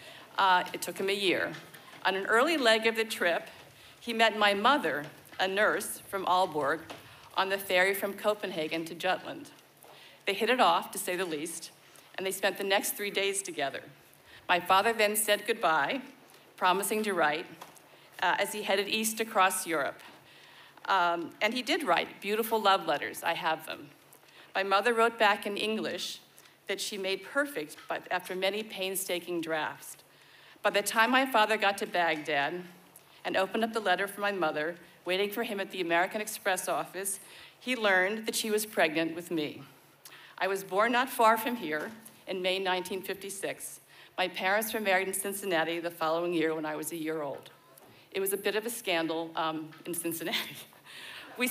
It took him a year. On an early leg of the trip, he met my mother, a nurse from Aalborg, on the ferry from Copenhagen to Jutland. They hit it off, to say the least, and they spent the next 3 days together. My father then said goodbye, promising to write, as he headed east across Europe. And he did write beautiful love letters. I have them. My mother wrote back in English that she made perfect after many painstaking drafts. By the time my father got to Baghdad and opened up the letter for my mother, waiting for him at the American Express office, he learned that she was pregnant with me. I was born not far from here in May 1956. My parents were married in Cincinnati the following year when I was a year old. It was a bit of a scandal in Cincinnati. We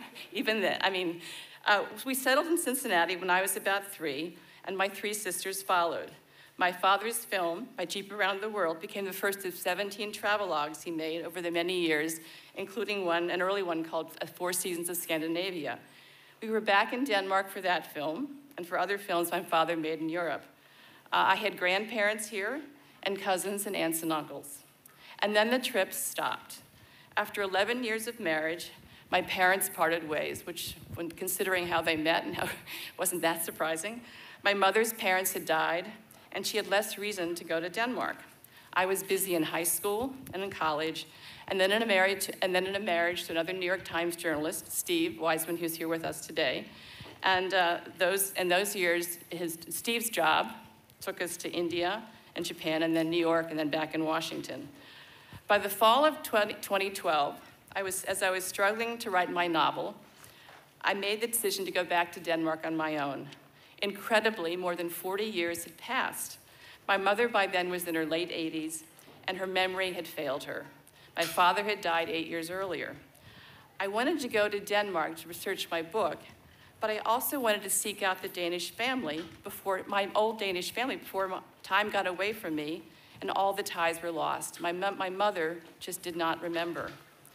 settled in Cincinnati when I was about 3, and my 3 sisters followed. My father's film, My Jeep Around the World, became the first of 17 travelogues he made over the many years, including an early one called 4 Seasons of Scandinavia. We were back in Denmark for that film, and for other films my father made in Europe. I had grandparents here, and cousins and aunts and uncles. And then the trip stopped. After 11 years of marriage, my parents parted ways, which, when considering how they met, and how, wasn't that surprising. My mother's parents had died, and she had less reason to go to Denmark. I was busy in high school and in college, and then in a marriage to another New York Times journalist, Steve Wiseman, who's here with us today. And in those years, Steve's job took us to India and Japan, and then New York, and then back in Washington. By the fall of 2012, as I was struggling to write my novel, I made the decision to go back to Denmark on my own. Incredibly, more than 40 years had passed. My mother by then was in her late 80s, and her memory had failed her. My father had died 8 years earlier. I wanted to go to Denmark to research my book, but I also wanted to seek out the Danish family my old Danish family, before time got away from me and all the ties were lost. My mother just did not remember.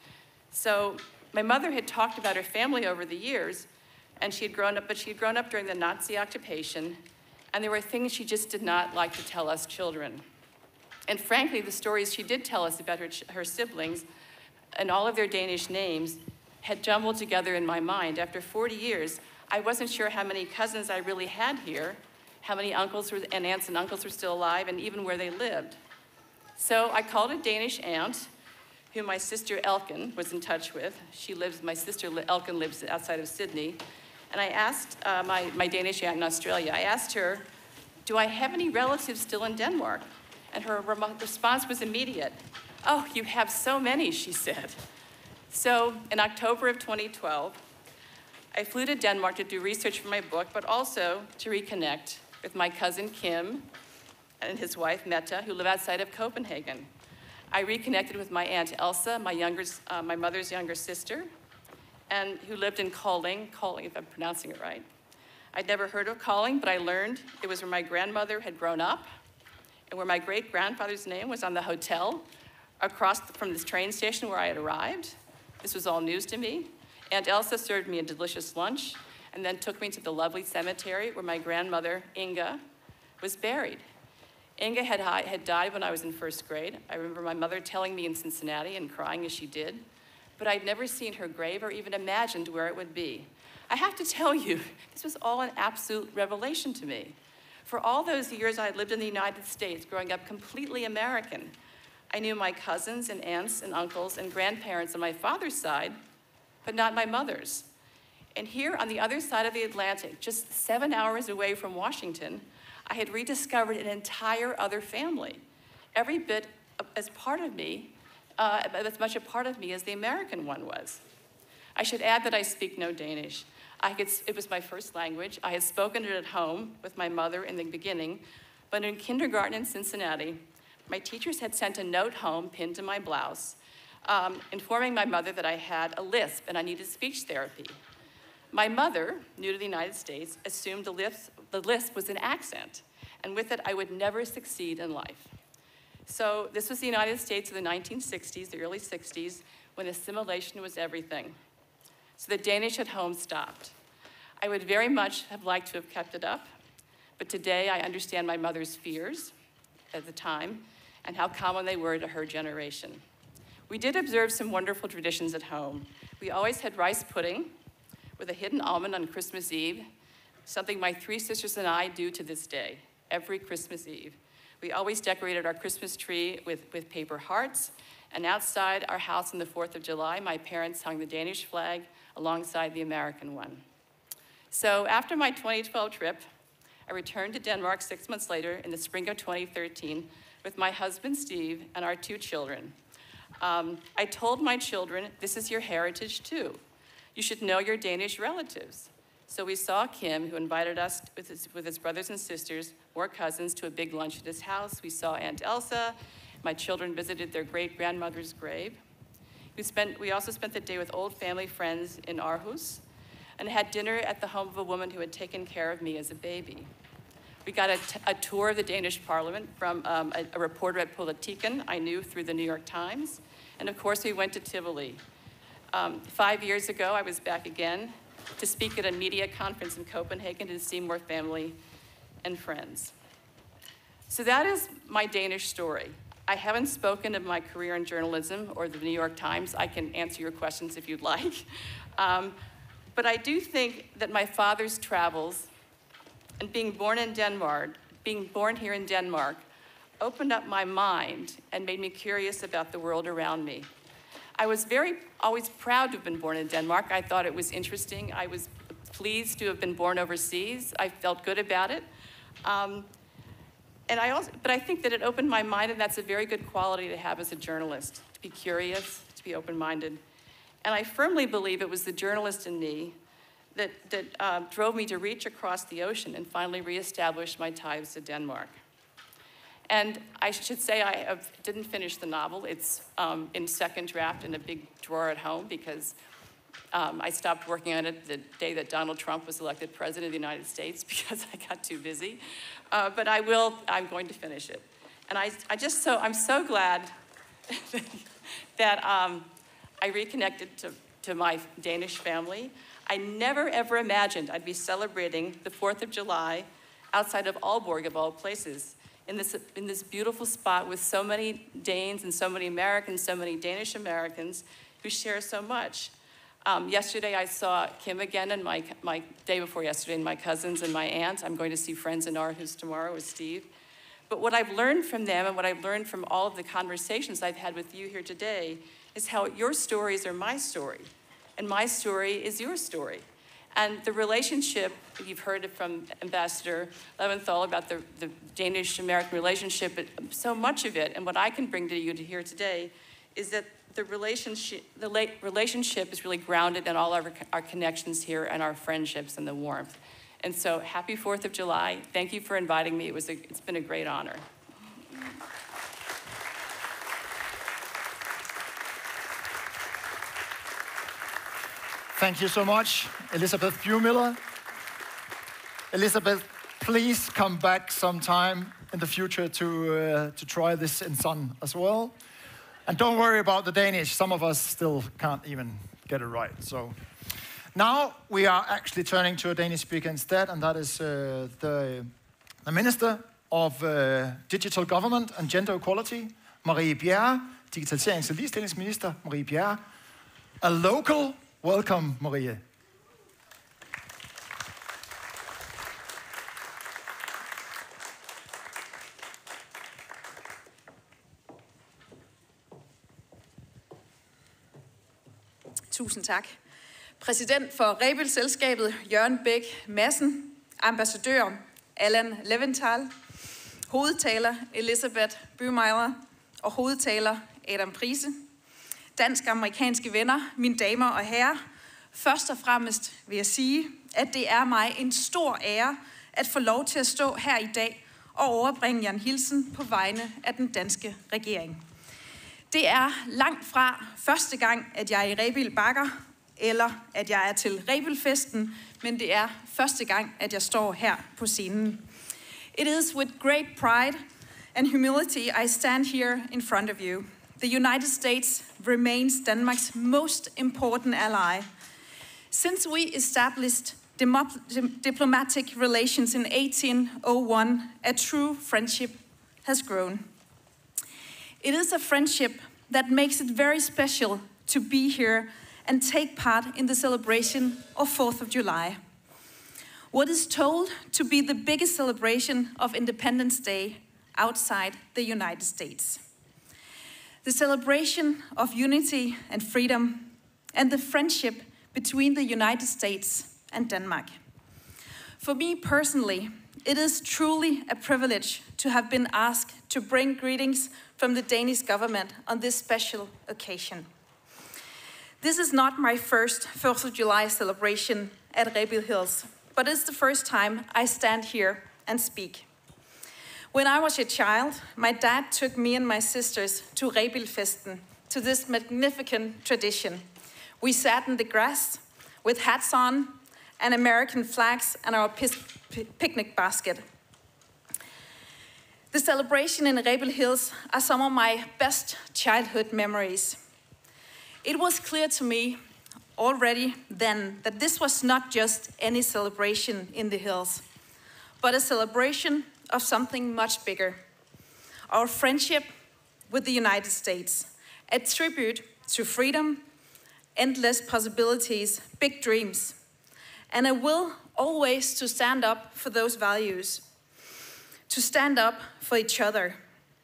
So my mother had talked about her family over the years, and she had grown up during the Nazi occupation, and there were things she just did not like to tell us children. And frankly, the stories she did tell us about her siblings and all of their Danish names had jumbled together in my mind. After 40 years, I wasn't sure how many cousins I really had here, how many uncles and aunts and uncles were still alive, and even where they lived. So I called a Danish aunt, who my sister Elkin was in touch with. My sister Elkin lives outside of Sydney. And I asked my Danish aunt in Australia, I asked her, do I have any relatives still in Denmark? And her response was immediate. Oh, you have so many, she said. So in October of 2012, I flew to Denmark to do research for my book, but also to reconnect with my cousin Kim and his wife Mette, who live outside of Copenhagen. I reconnected with my aunt Elsa, my mother's younger sister, and who lived in Kolding, if I'm pronouncing it right. I'd never heard of Kolding, but I learned it was where my grandmother had grown up and where my great-grandfather's name was on the hotel across from this train station where I had arrived. This was all news to me. Aunt Elsa served me a delicious lunch and then took me to the lovely cemetery where my grandmother, Inga, was buried. Inga had died when I was in first grade. I remember my mother telling me in Cincinnati and crying as she did, but I'd never seen her grave or even imagined where it would be. I have to tell you, this was all an absolute revelation to me. For all those years I had lived in the United States, growing up completely American, I knew my cousins and aunts and uncles and grandparents on my father's side, but not my mother's. And here on the other side of the Atlantic, just 7 hours away from Washington, I had rediscovered an entire other family, every bit as part of me, as much a part of me as the American one was. I should add that I speak no Danish. It was my first language. I had spoken it at home with my mother in the beginning, but in kindergarten in Cincinnati, my teachers had sent a note home pinned to my blouse, informing my mother that I had a lisp and I needed speech therapy. My mother, new to the United States, assumed the lisp was an accent, and with it, I would never succeed in life. So this was the United States of the 1960s, the early 60s, when assimilation was everything. So the Danish at home stopped. I would very much have liked to have kept it up, but today I understand my mother's fears at the time and how common they were to her generation. We did observe some wonderful traditions at home. We always had rice pudding with a hidden almond on Christmas Eve, something my 3 sisters and I do to this day, every Christmas Eve. We always decorated our Christmas tree with paper hearts, and outside our house on the 4th of July, my parents hung the Danish flag alongside the American one. So after my 2012 trip, I returned to Denmark 6 months later in the spring of 2013 with my husband, Steve, and our 2 children. I told my children, this is your heritage too. You should know your Danish relatives. So we saw Kim, who invited us with his brothers and sisters, more cousins, to a big lunch at his house. We saw Aunt Elsa. My children visited their great-grandmother's grave. We also spent the day with old family friends in Aarhus and had dinner at the home of a woman who had taken care of me as a baby. We got a tour of the Danish parliament from a reporter at Politiken I knew through the New York Times. And of course, we went to Tivoli. 5 years ago, I was back again to speak at a media conference in Copenhagen to see more family and friends. So that is my Danish story. I haven't spoken of my career in journalism or the New York Times. I can answer your questions if you'd like. But I do think that my father's travels and being born here in Denmark, opened up my mind and made me curious about the world around me. I was always proud to have been born in Denmark. I thought it was interesting. I was pleased to have been born overseas. I felt good about it. But I think that it opened my mind, and that's a very good quality to have as a journalist, to be curious, to be open-minded. And I firmly believe it was the journalist in me that drove me to reach across the ocean and finally reestablish my ties to Denmark. And I should say I didn't finish the novel. It's in second draft in a big drawer at home because I stopped working on it the day that Donald Trump was elected president of the United States because I got too busy. But I'm going to finish it. And I'm so glad that I reconnected to my Danish family. I never ever imagined I'd be celebrating the 4th of July outside of Aalborg of all places, in this beautiful spot with so many Danes and so many Americans, so many Danish Americans who share so much. Yesterday I saw Kim again, and my day before yesterday, and my cousins and my aunt. I'm going to see friends in Aarhus tomorrow with Steve. But what I've learned from them and what I've learned from all of the conversations I've had with you here today is how your stories are my story, and my story is your story. And the relationship, you've heard it from Ambassador Leventhal about the Danish-American relationship, but so much of it, and what I can bring to you to here today, is that the relationship is really grounded in all our connections here and our friendships and the warmth. And so, happy 4th of July. Thank you for inviting me. It's been a great honor. Thank you so much, Elizabeth Bumiller. Elizabeth, please come back sometime in the future to try this in Sun as well. And don't worry about the Danish. Some of us still can't even get it right. So now we are actually turning to a Danish speaker instead, and that is the Minister of Digital Government and Gender Equality, Marie Bjerre, Digitaliserings- og Ligestillingsminister Marie Bjerre. A local, welcome, Marie. Tusind tak. Præsident for Rebildselskabet Jørgen Bæk Madsen, ambassadør Allan Leventhal, hovedtaler Elizabeth Bumiller og hovedtaler Adam Prise, dansk-amerikanske venner, mine damer og herrer. Først og fremmest vil jeg sige, at det er mig en stor ære at få lov til at stå her i dag og overbringe jer en hilsen på vegne af den danske regering. Det er langt fra første gang, at jeg er i Rebild Bakker, eller at jeg er til Rebildfesten, men det er første gang, at jeg står her på scenen. It is with great pride and humility I stand here in front of you. The United States remains Denmark's most important ally. Since we established diplomatic relations in 1801, a true friendship has grown. It is a friendship that makes it very special to be here and take part in the celebration of 4th of July. What is told to be the biggest celebration of Independence Day outside the United States. The celebration of unity and freedom and the friendship between the United States and Denmark. For me personally, it is truly a privilege to have been asked to bring greetings from the Danish government on this special occasion. This is not my first 4th of July celebration at Rebild Hills, but it's the first time I stand here and speak. When I was a child, my dad took me and my sisters to Rebildfesten, to this magnificent tradition. We sat in the grass with hats on and American flags and our picnic basket. The celebration in Rebild Hills are some of my best childhood memories. It was clear to me already then that this was not just any celebration in the hills, but a celebration of something much bigger. Our friendship with the United States, a tribute to freedom, endless possibilities, big dreams, and a will always to stand up for those values, to stand up for each other,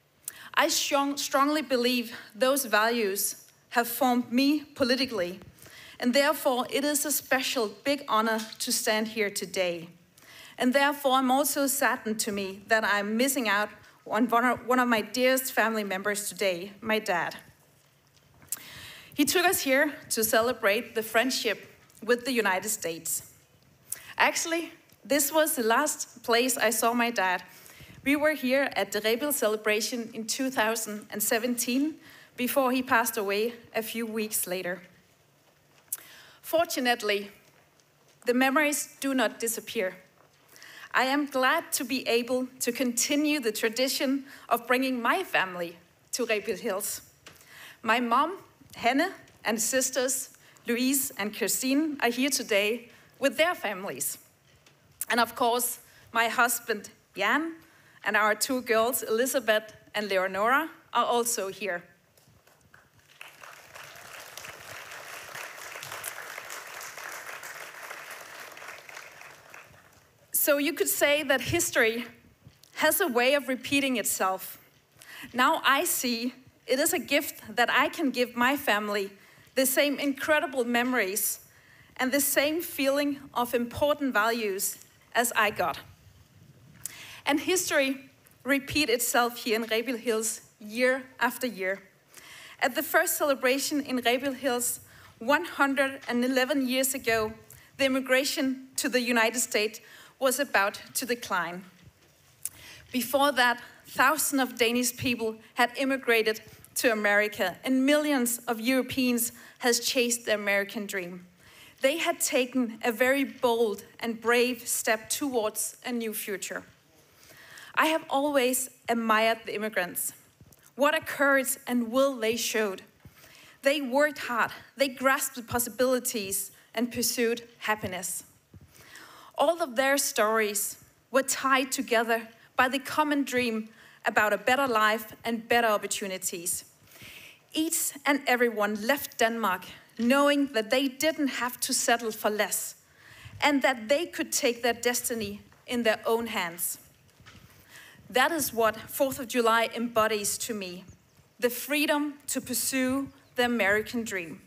I strongly believe those values have formed me politically, and therefore it is a special, big honor to stand here today. And therefore I'm also saddened to me that I'm missing out on one of my dearest family members today, my dad. He took us here to celebrate the friendship with the United States. Actually, this was the last place I saw my dad. We were here at the Rebild celebration in 2017 before he passed away a few weeks later. Fortunately, the memories do not disappear. I am glad to be able to continue the tradition of bringing my family to Rebild Hills. My mom, Hanne, and sisters, Louise and Christine, are here today with their families. And of course, my husband, Jan, and our two girls, Elizabeth and Leonora, are also here. So you could say that history has a way of repeating itself. Now I see it is a gift that I can give my family the same incredible memories and the same feeling of important values as I got. And history repeats itself here in Rebild Hills year after year. At the first celebration in Rebild Hills 111 years ago, the immigration to the United States was about to decline. Before that, thousands of Danish people had immigrated to America, and millions of Europeans has chased the American dream. They had taken a very bold and brave step towards a new future. I have always admired the immigrants. What a courage and will they showed. They worked hard, they grasped the possibilities and pursued happiness. All of their stories were tied together by the common dream about a better life and better opportunities. Each and everyone left Denmark knowing that they didn't have to settle for less and that they could take their destiny in their own hands. That is what 4th of July embodies to me, the freedom to pursue the American dream.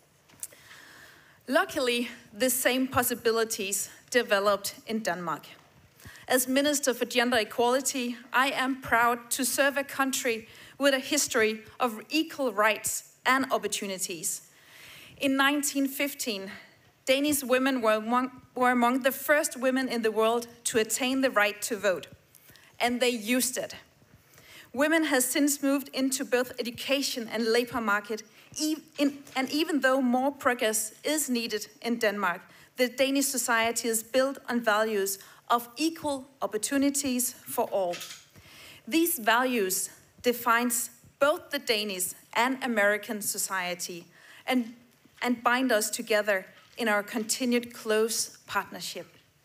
Luckily, the same possibilities developed in Denmark. As Minister for Gender Equality, I am proud to serve a country with a history of equal rights and opportunities. In 1915, Danish women were among the first women in the world to attain the right to vote, and they used it. Women have since moved into both education and labor market, and even though more progress is needed in Denmark, the Danish society is built on values of equal opportunities for all. These values defines both the Danish and American society and bind us together in our continued close partnership.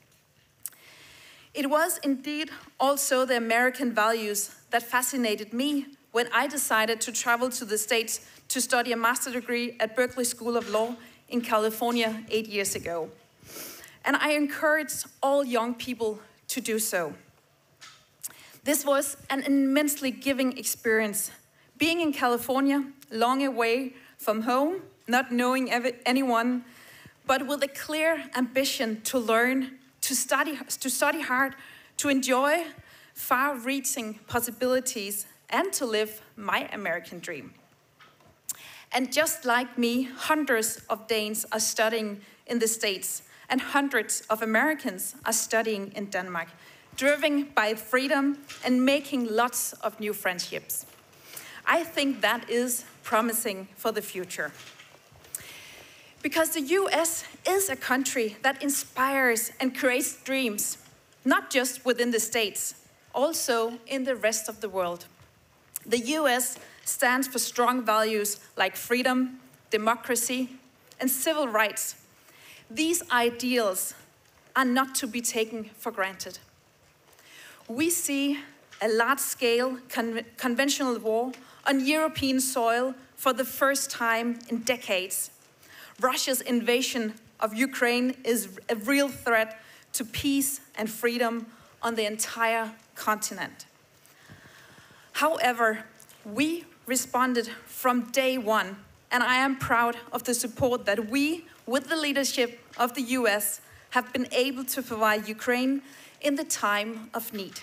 It was indeed also the American values that fascinated me when I decided to travel to the States to study a master's degree at Berkeley School of Law in California 8 years ago. And I encourage all young people to do so. This was an immensely giving experience. Being in California, long away from home, not knowing anyone, but with a clear ambition to learn, to study hard, to enjoy far-reaching possibilities, and to live my American dream. And just like me, hundreds of Danes are studying in the States, and hundreds of Americans are studying in Denmark, driven by freedom and making lots of new friendships. I think that is promising for the future. Because the US is a country that inspires and creates dreams, not just within the States, also in the rest of the world. The US stands for strong values like freedom, democracy, and civil rights. These ideals are not to be taken for granted. We see a large-scale conventional war on European soil for the first time in decades. Russia's invasion of Ukraine is a real threat to peace and freedom on the entire continent. However, We responded from day one, and I am proud of the support that we, with the leadership of the US, have been able to provide Ukraine in the time of need.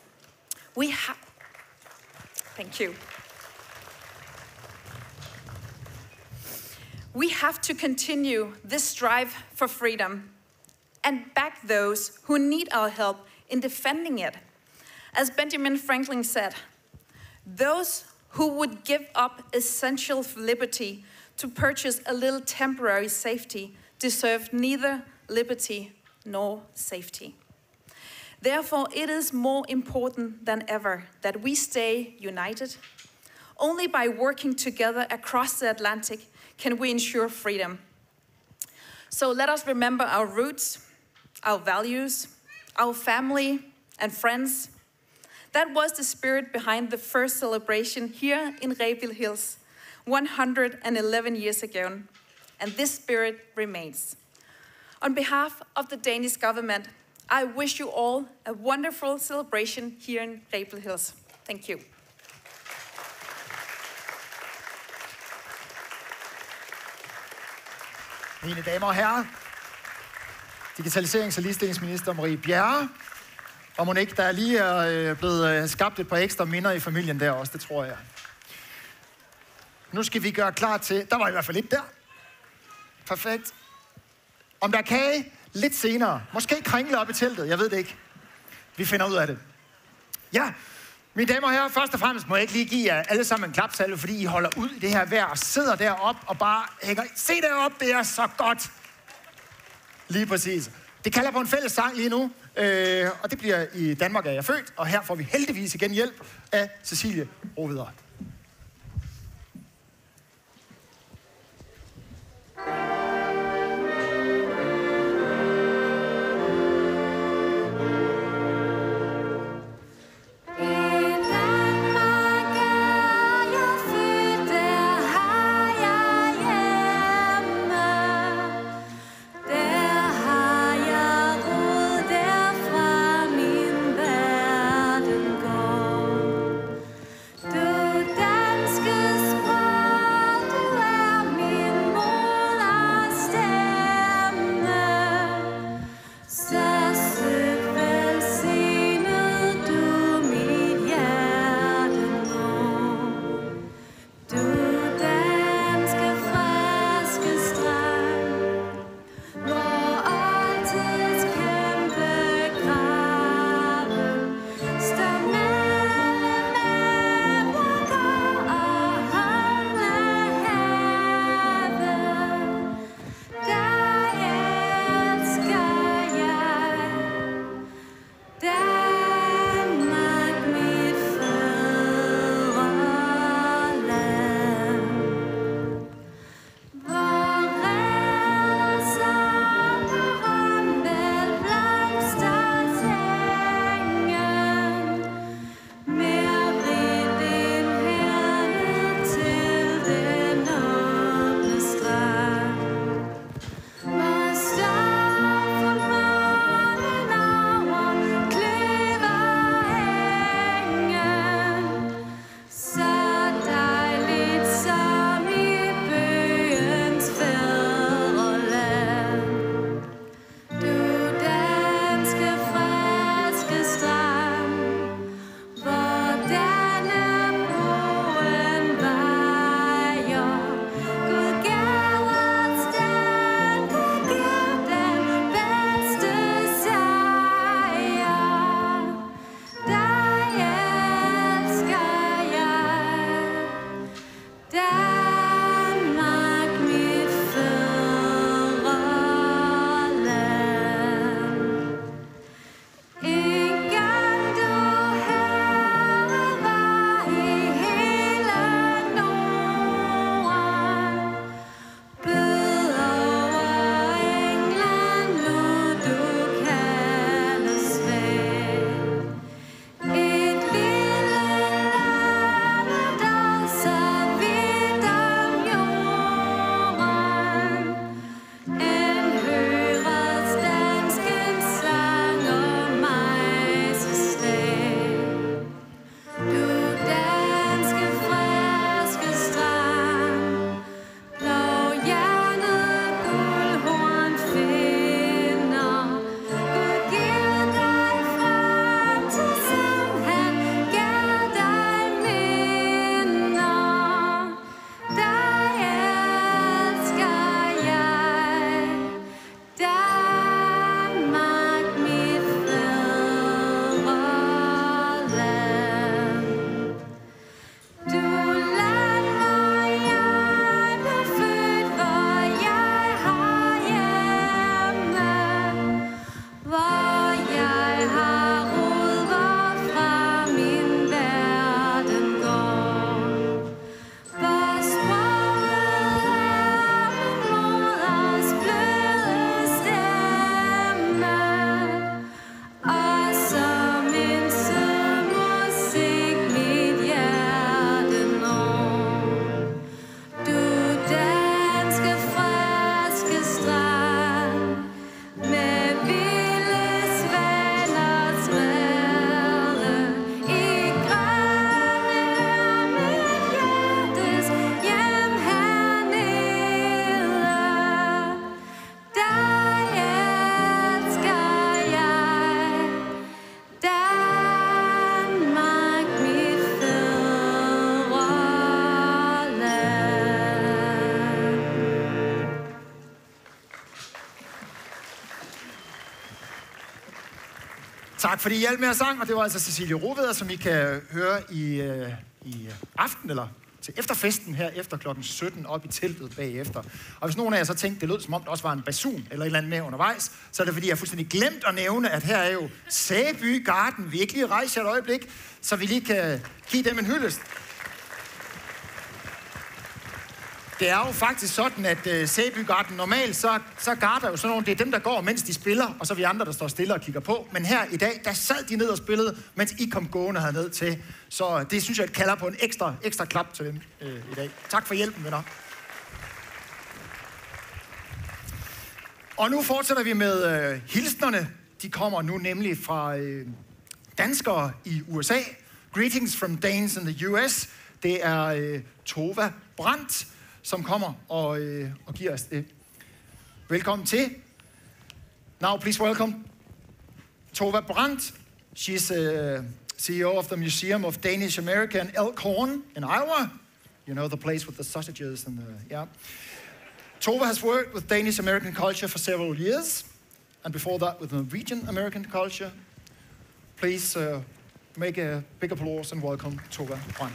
Thank you. We have to continue this strive for freedom and back those who need our help in defending it. As Benjamin Franklin said, those who would give up essential liberty to purchase a little temporary safety deserve neither liberty nor safety. Therefore, it is more important than ever that we stay united. Only by working together across the Atlantic can we ensure freedom. So let us remember our roots, our values, our family and friends. That was the spirit behind the first celebration here in Rebild Hills 111 years ago, and this spirit remains. On behalf of the Danish government, I wish you all a wonderful celebration here in Rebild Hills. Thank you. Mine damer og herrer, digitaliserings- og ligestillingsminister Marie Bjerre, og Monique, der lige er blevet skabt et par ekstra minder i familien der også, det tror jeg. Nu skal vi gøre klar til, der var i hvert fald lidt der. Perfekt. Om der er kage lidt senere, måske kringle op i teltet, jeg ved det ikke. Vi finder ud af det. Ja, mine damer og herrer, først og fremmest må jeg ikke lige give jer alle sammen en klapsalve, fordi I holder ud i det her vejr og sidder deroppe og bare hænger. Se deroppe, det er så godt. Lige præcis. Det kalder på en fælles sang lige nu, og det bliver i Danmark er jeg født, og her får vi heldigvis igen hjælp af Cecilie Roveder. Du Tak fordi I hjalp med at sang, og det var altså Cecilie Roveder, som I kan høre i aften, eller til efterfesten her efter klokken 17 op i teltet bagefter. Og hvis nogen af jer så tænkte, det lød som om der også var en basun eller et eller andet med undervejs, så er det fordi, jeg fuldstændig glemt at nævne, at her er jo Sæby Garden. Virkelig rejse et øjeblik, så vi lige kan give dem en hyldest. Det er jo faktisk sådan, at Sæby Garden normalt, så garder jo sådan nogle, det er dem, der går, mens de spiller, og så vi andre, der står stille og kigger på. Men her i dag, der sad de ned og spillede, mens I kom gående herned til. Så det synes jeg kalder på en ekstra klap til dem i dag. Tak for hjælpen, venner. Og nu fortsætter vi med hilsnerne. De kommer nu nemlig fra danskere i USA. Greetings from Danes in the US. Det er Tova Brandt, som kommer og giver os det. Velkommen til. Now please welcome Tova Brandt. She's CEO of the Museum of Danish American Elkhorn in Iowa. You know, the place with the sausages and yeah. Tova has worked with Danish American culture for several years, and before that with Norwegian American culture. Please make a big applause and welcome Tova Brandt.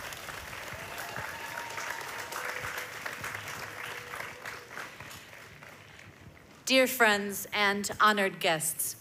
Dear friends and honored guests,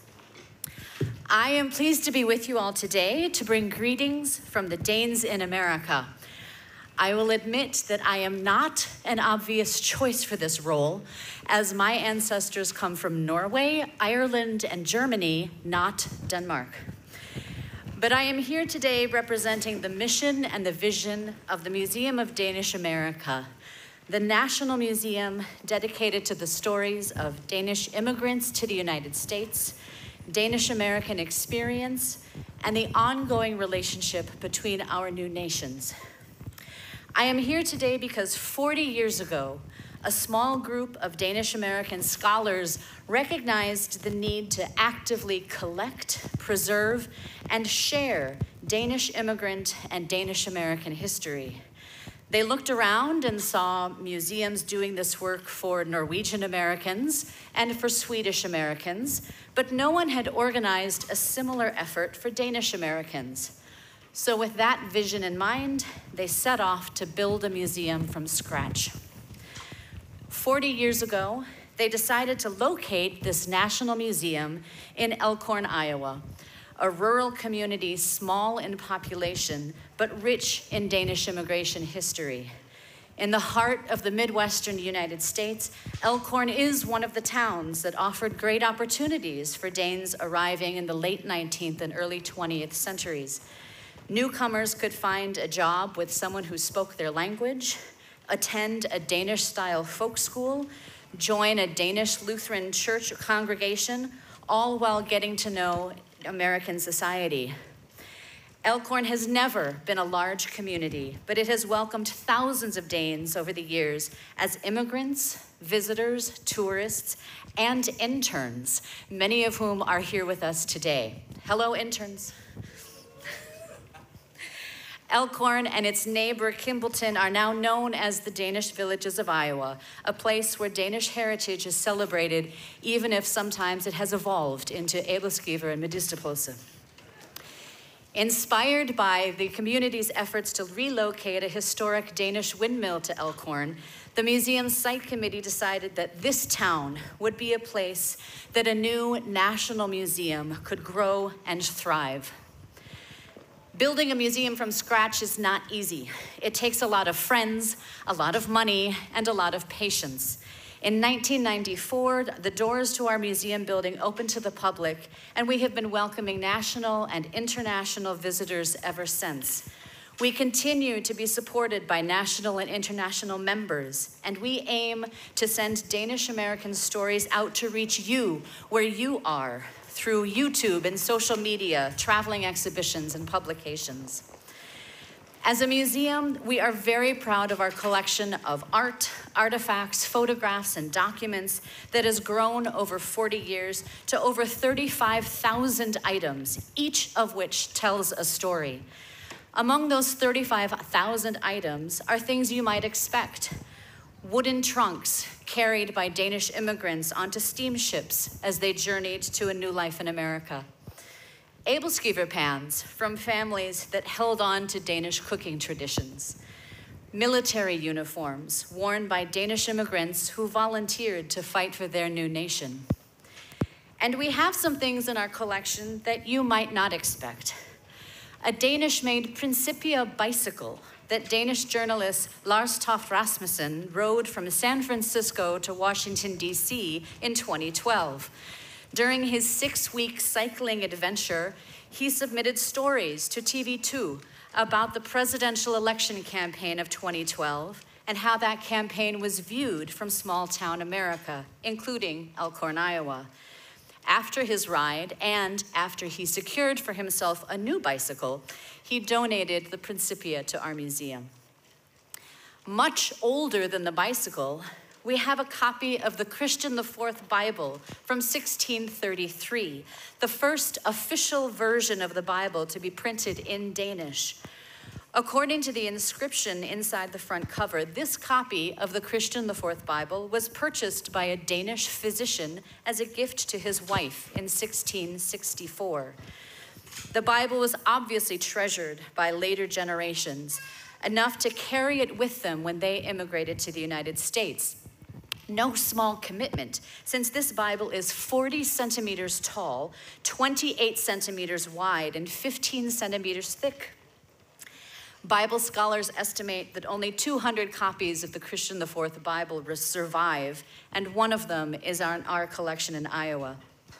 I am pleased to be with you all today to bring greetings from the Danes in America. I will admit that I am not an obvious choice for this role, as my ancestors come from Norway, Ireland, and Germany, not Denmark. But I am here today representing the mission and the vision of the Museum of Danish America, the National Museum dedicated to the stories of Danish immigrants to the United States, Danish-American experience, and the ongoing relationship between our new nations. I am here today because 40 years ago, a small group of Danish-American scholars recognized the need to actively collect, preserve, and share Danish immigrant and Danish-American history. They looked around and saw museums doing this work for Norwegian Americans and for Swedish Americans, but no one had organized a similar effort for Danish Americans. So with that vision in mind, they set off to build a museum from scratch. 40 years ago, they decided to locate this national museum in Elkhorn, Iowa, a rural community small in population, but rich in Danish immigration history. In the heart of the Midwestern United States, Elkhorn is one of the towns that offered great opportunities for Danes arriving in the late 19th and early 20th centuries. Newcomers could find a job with someone who spoke their language, attend a Danish-style folk school, join a Danish Lutheran church congregation, all while getting to know American society. Elkhorn has never been a large community, but it has welcomed thousands of Danes over the years as immigrants, visitors, tourists, and interns, many of whom are here with us today. Hello, interns. Elkhorn and its neighbor Kimballton are now known as the Danish Villages of Iowa, a place where Danish heritage is celebrated, even if sometimes it has evolved into Edelskiver and Medistopose. Inspired by the community's efforts to relocate a historic Danish windmill to Elkhorn, the museum's site committee decided that this town would be a place that a new national museum could grow and thrive. Building a museum from scratch is not easy. It takes a lot of friends, a lot of money, and a lot of patience. In 1994, the doors to our museum building opened to the public, and we have been welcoming national and international visitors ever since. We continue to be supported by national and international members, and we aim to send Danish American stories out to reach you where you are, through YouTube and social media, traveling exhibitions and publications. As a museum, we are very proud of our collection of art, artifacts, photographs, and documents that has grown over 40 years to over 35,000 items, each of which tells a story. Among those 35,000 items are things you might expect. Wooden trunks carried by Danish immigrants onto steamships as they journeyed to a new life in America. Abelskiverpans from families that held on to Danish cooking traditions, military uniforms worn by Danish immigrants who volunteered to fight for their new nation. And we have some things in our collection that you might not expect. A Danish-made Principia bicycle that Danish journalist Lars Toft Rasmussen rode from San Francisco to Washington, D.C. in 2012. During his 6-week cycling adventure, he submitted stories to TV2 about the presidential election campaign of 2012 and how that campaign was viewed from small-town America, including Elkhorn, Iowa. After his ride, and after he secured for himself a new bicycle, he donated the Principia to our museum. Much older than the bicycle, we have a copy of the Christian IV Bible from 1633, the first official version of the Bible to be printed in Danish. According to the inscription inside the front cover, this copy of the Christian IV Bible was purchased by a Danish physician as a gift to his wife in 1664. The Bible was obviously treasured by later generations, enough to carry it with them when they immigrated to the United States. No small commitment, since this Bible is 40 centimeters tall, 28 centimeters wide, and 15 centimeters thick. Bible scholars estimate that only 200 copies of the Christian IV Bible survive, and one of them is in our collection in Iowa.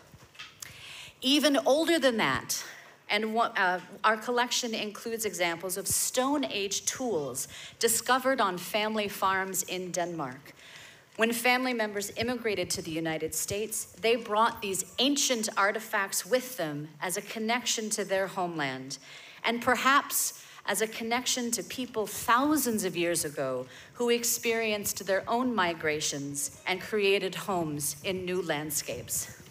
Even older than that, and our collection includes examples of Stone Age tools discovered on family farms in Denmark. When family members immigrated to the United States, they brought these ancient artifacts with them as a connection to their homeland, and perhaps as a connection to people thousands of years ago who experienced their own migrations and created homes in new landscapes.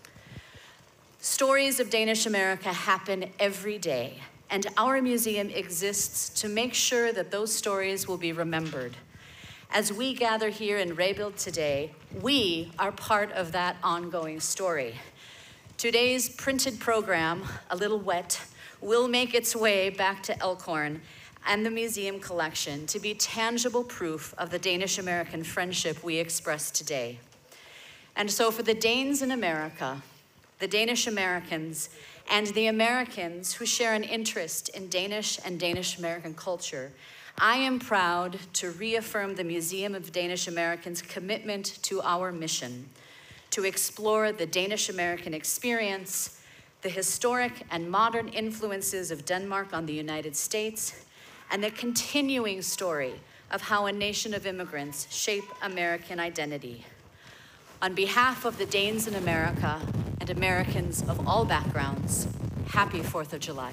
Stories of Danish America happen every day, and our museum exists to make sure that those stories will be remembered. As we gather here in Rebild today, we are part of that ongoing story. Today's printed program, A Little Wet, will make its way back to Elkhorn and the museum collection to be tangible proof of the Danish-American friendship we express today. And so for the Danes in America, the Danish Americans, and the Americans who share an interest in Danish and Danish-American culture, I am proud to reaffirm the Museum of Danish Americans' commitment to our mission, to explore the Danish-American experience, the historic and modern influences of Denmark on the United States, and the continuing story of how a nation of immigrants shape American identity. On behalf of the Danes in America and Americans of all backgrounds, happy 4th of July.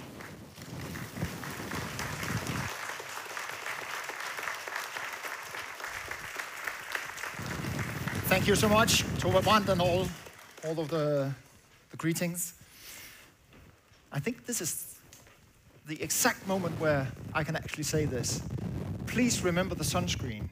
Thank you so much, Tove Brandt, and all of the greetings. I think this is the exact moment where I can actually say this. Please remember the sunscreen.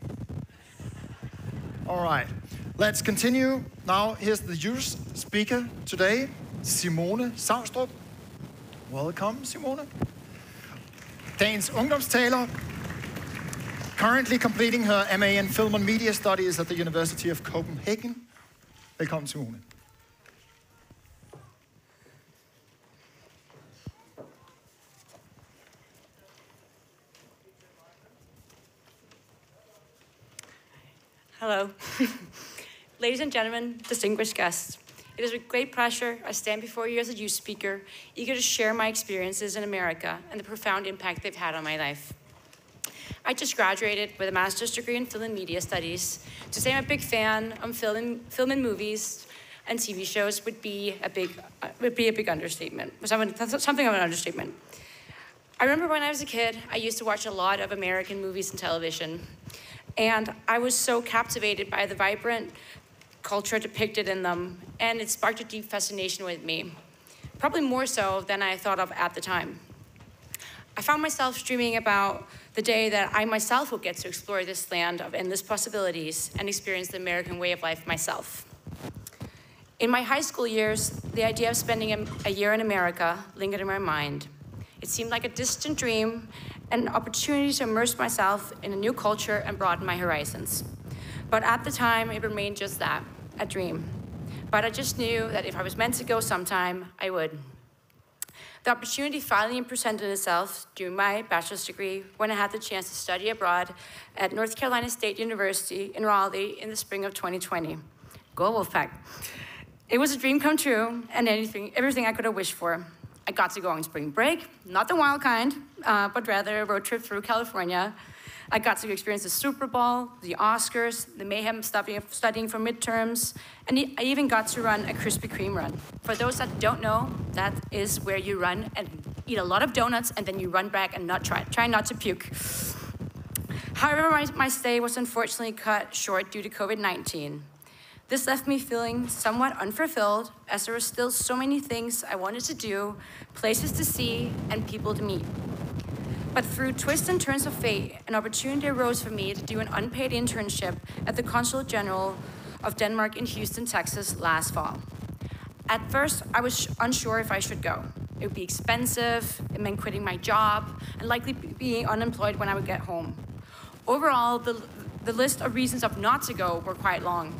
All right, let's continue. Now, here's the youth speaker today, Simone Savstrup. Welcome, Simone. Dagens ungdomstaler, currently completing her MA in Film and Media Studies at the University of Copenhagen. Welcome, Simone. Hello. Ladies and gentlemen, distinguished guests, it is with great pleasure I stand before you as a youth speaker, eager to share my experiences in America and the profound impact they've had on my life. I just graduated with a master's degree in film and media studies. To say I'm a big fan of film and movies and TV shows would be a big understatement. Something of an understatement. I remember when I was a kid, I used to watch a lot of American movies and television. And I was so captivated by the vibrant culture depicted in them, and it sparked a deep fascination with me, probably more so than I thought of at the time. I found myself dreaming about the day that I myself will get to explore this land of endless possibilities and experience the American way of life myself. In my high school years, the idea of spending a year in America lingered in my mind. It seemed like a distant dream, an opportunity to immerse myself in a new culture and broaden my horizons. But at the time, it remained just that, a dream. But I just knew that if I was meant to go sometime, I would. The opportunity finally presented itself during my bachelor's degree when I had the chance to study abroad at North Carolina State University in Raleigh in the spring of 2020. Go Wolfpack. It was a dream come true and everything I could have wished for. I got to go on spring break, not the wild kind, but rather a road trip through California. I got to experience the Super Bowl, the Oscars, the mayhem studying for midterms, and I even got to run a Krispy Kreme run. For those that don't know, that is where you run and eat a lot of donuts and then you run back and try not to puke. However, my stay was unfortunately cut short due to COVID-19. This left me feeling somewhat unfulfilled, as there were still so many things I wanted to do, places to see, and people to meet. But through twists and turns of fate, an opportunity arose for me to do an unpaid internship at the Consulate General of Denmark in Houston, Texas last fall. At first, I was unsure if I should go. It would be expensive, it meant quitting my job, and likely being unemployed when I would get home. Overall, the list of reasons of not to go were quite long.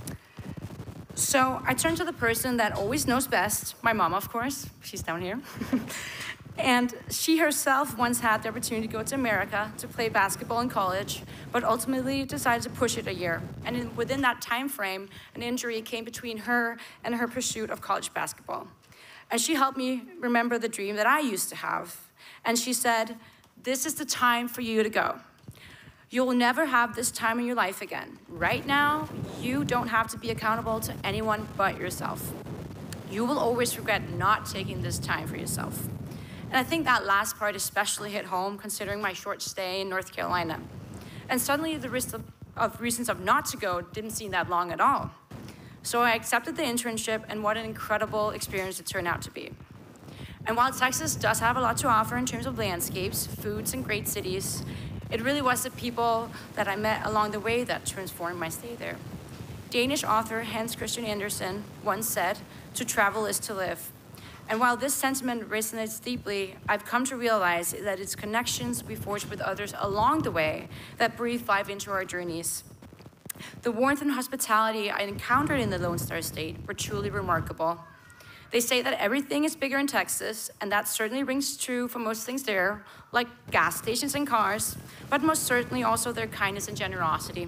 So I turned to the person that always knows best, my mom, of course. She's down here. And she herself once had the opportunity to go to America to play basketball in college, but ultimately decided to push it a year. And within that time frame, an injury came between her and her pursuit of college basketball. And she helped me remember the dream that I used to have. And she said, "This is the time for you to go. You will never have this time in your life again. Right now, you don't have to be accountable to anyone but yourself. You will always regret not taking this time for yourself." And I think that last part especially hit home, considering my short stay in North Carolina. And suddenly the list of reasons of not to go didn't seem that long at all. So I accepted the internship, and what an incredible experience it turned out to be. And while Texas does have a lot to offer in terms of landscapes, foods, and great cities, it really was the people that I met along the way that transformed my stay there. Danish author Hans Christian Andersen once said, "To travel is to live." And while this sentiment resonates deeply, I've come to realize that it's connections we forge with others along the way that breathe life into our journeys. The warmth and hospitality I encountered in the Lone Star State were truly remarkable. They say that everything is bigger in Texas, and that certainly rings true for most things there, like gas stations and cars, but most certainly also their kindness and generosity.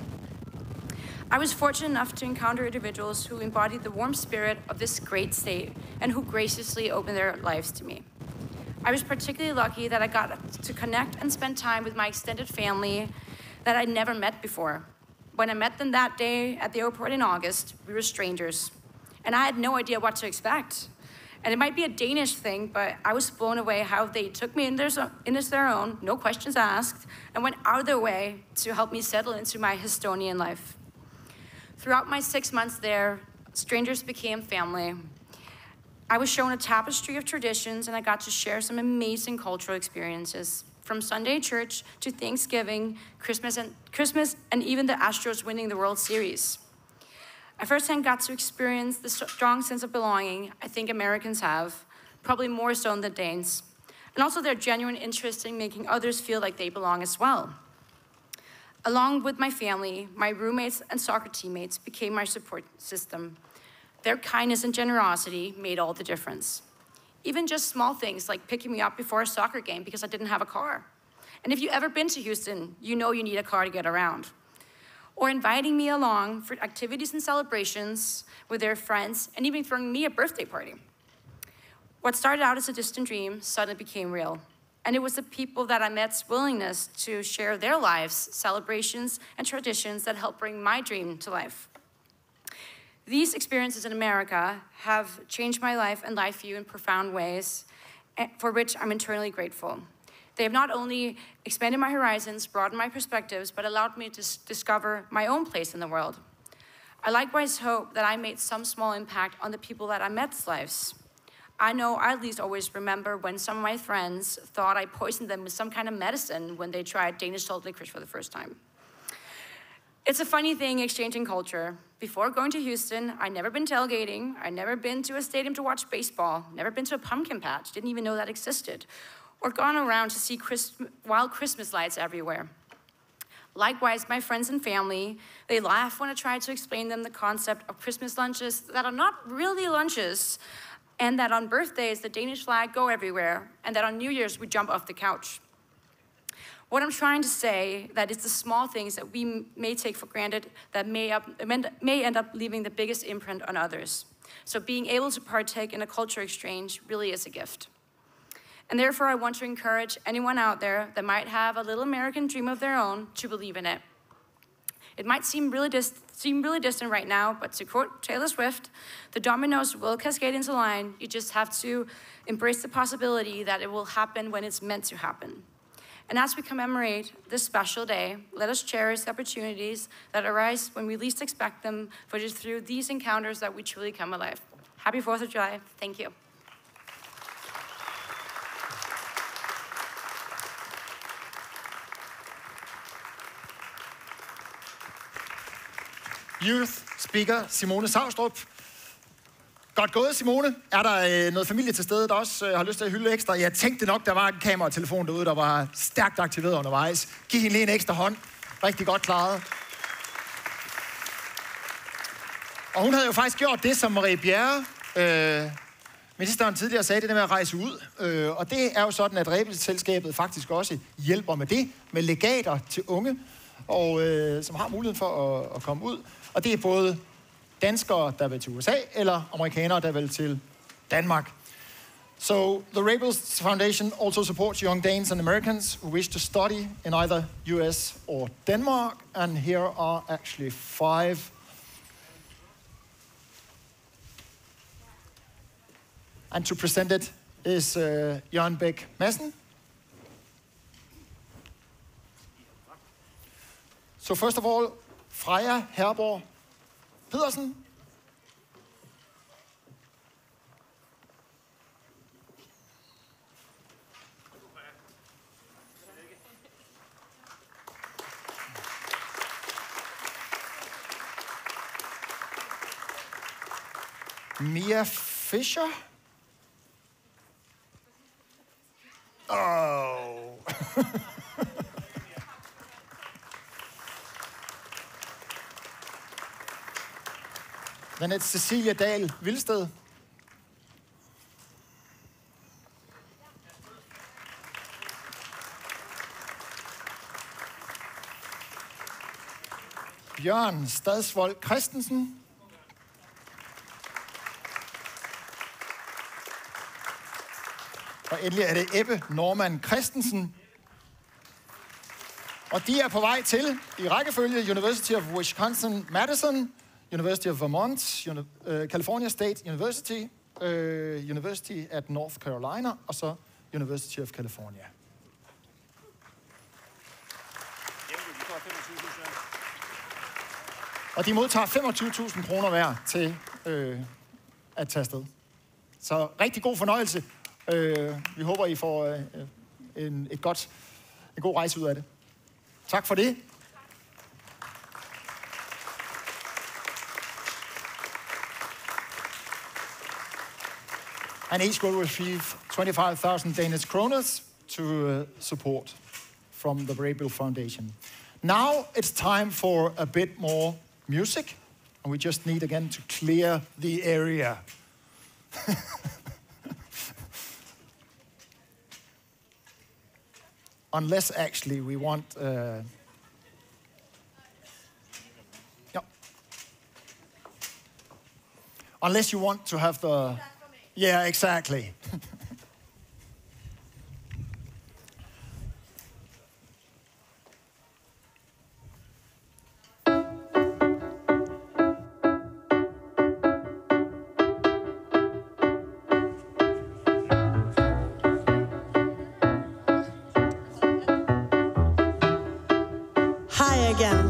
I was fortunate enough to encounter individuals who embodied the warm spirit of this great state and who graciously opened their lives to me. I was particularly lucky that I got to connect and spend time with my extended family that I'd never met before. When I met them that day at the airport in August, we were strangers, and I had no idea what to expect. And it might be a Danish thing, but I was blown away how they took me in as their own, no questions asked, and went out of their way to help me settle into my Estonian life. Throughout my 6 months there, strangers became family. I was shown a tapestry of traditions, and I got to share some amazing cultural experiences, from Sunday church to Thanksgiving, Christmas, and even the Astros winning the World Series. I firsthand got to experience the strong sense of belonging I think Americans have, probably more so than the Danes, and also their genuine interest in making others feel like they belong as well. Along with my family, my roommates and soccer teammates became my support system. Their kindness and generosity made all the difference. Even just small things like picking me up before a soccer game because I didn't have a car. And if you've ever been to Houston, you know you need a car to get around. Or inviting me along for activities and celebrations with their friends, and even throwing me a birthday party. What started out as a distant dream suddenly became real. And it was the people that I met's willingness to share their lives, celebrations, and traditions that helped bring my dream to life. These experiences in America have changed my life and life view in profound ways, for which I'm eternally grateful. They have not only expanded my horizons, broadened my perspectives, but allowed me to discover my own place in the world. I likewise hope that I made some small impact on the people that I met's lives. I know I at least always remember when some of my friends thought I poisoned them with some kind of medicine when they tried Danish salt licorice for the first time. It's a funny thing exchanging culture. Before going to Houston, I'd never been tailgating, I'd never been to a stadium to watch baseball, never been to a pumpkin patch, didn't even know that existed, or gone around to see wild Christmas lights everywhere. Likewise, my friends and family, they laugh when I try to explain them the concept of Christmas lunches that are not really lunches, and that on birthdays, the Danish flag go everywhere, and that on New Year's, we jump off the couch. What I'm trying to say, that it's the small things that we may take for granted that may end up leaving the biggest imprint on others. So being able to partake in a culture exchange really is a gift. And therefore, I want to encourage anyone out there that might have a little American dream of their own to believe in it. It might seem really distant right now, but to quote Taylor Swift, the dominoes will cascade into line. You just have to embrace the possibility that it will happen when it's meant to happen. And as we commemorate this special day, let us cherish the opportunities that arise when we least expect them, for it is through these encounters that we truly come alive. Happy 4th of July. Thank you. Youth speaker Simone Savstrup. Godt gået, Simone. Er der noget familie til stede, der også har lyst til at hylde ekstra? Jeg tænkte nok, der var en kameratelefon derude, der var stærkt aktiveret undervejs. Giv hende lige en ekstra hånd. Rigtig godt klaret. Og hun havde jo faktisk gjort det, som Marie Bjerre, ministeren tidligere sagde, det der med at rejse ud. Og det er jo sådan, at Rebildselskabet faktisk også hjælper med det, med legater til unge, og som har muligheden for at komme ud. Og det er både danskere, der vil til USA, eller amerikanere, der vil til Danmark. So the Rebildfesten Foundation also supports young Danes and Americans who wish to study in either US or Denmark, and here are actually 5. And to present it is Jørgen Bæk Madsen. So first of all, Freja Herborg Pedersen. Mia Fischer. Oh. Then it's Cecilia Dahl Vilsted. Bjørn Stadsvold Christensen. Og endelig er det Ebbe Norman Christensen. Og de er på vej til, i rækkefølge, University of Wisconsin-Madison, University of Vermont, California State University, University at North Carolina, og så University of California. Og de modtager 25.000 kroner hver til at tage afsted. Så rigtig god fornøjelse. Vi håber, I får en god rejse ud af det. Tak for det. And each will receive 25,000 Danish kroners to support from the Rebildfesten Foundation. Now it's time for a bit more music, and we just need again to clear the area. Unless actually we want... Unless you want to have the... Yeah, exactly. Hi again.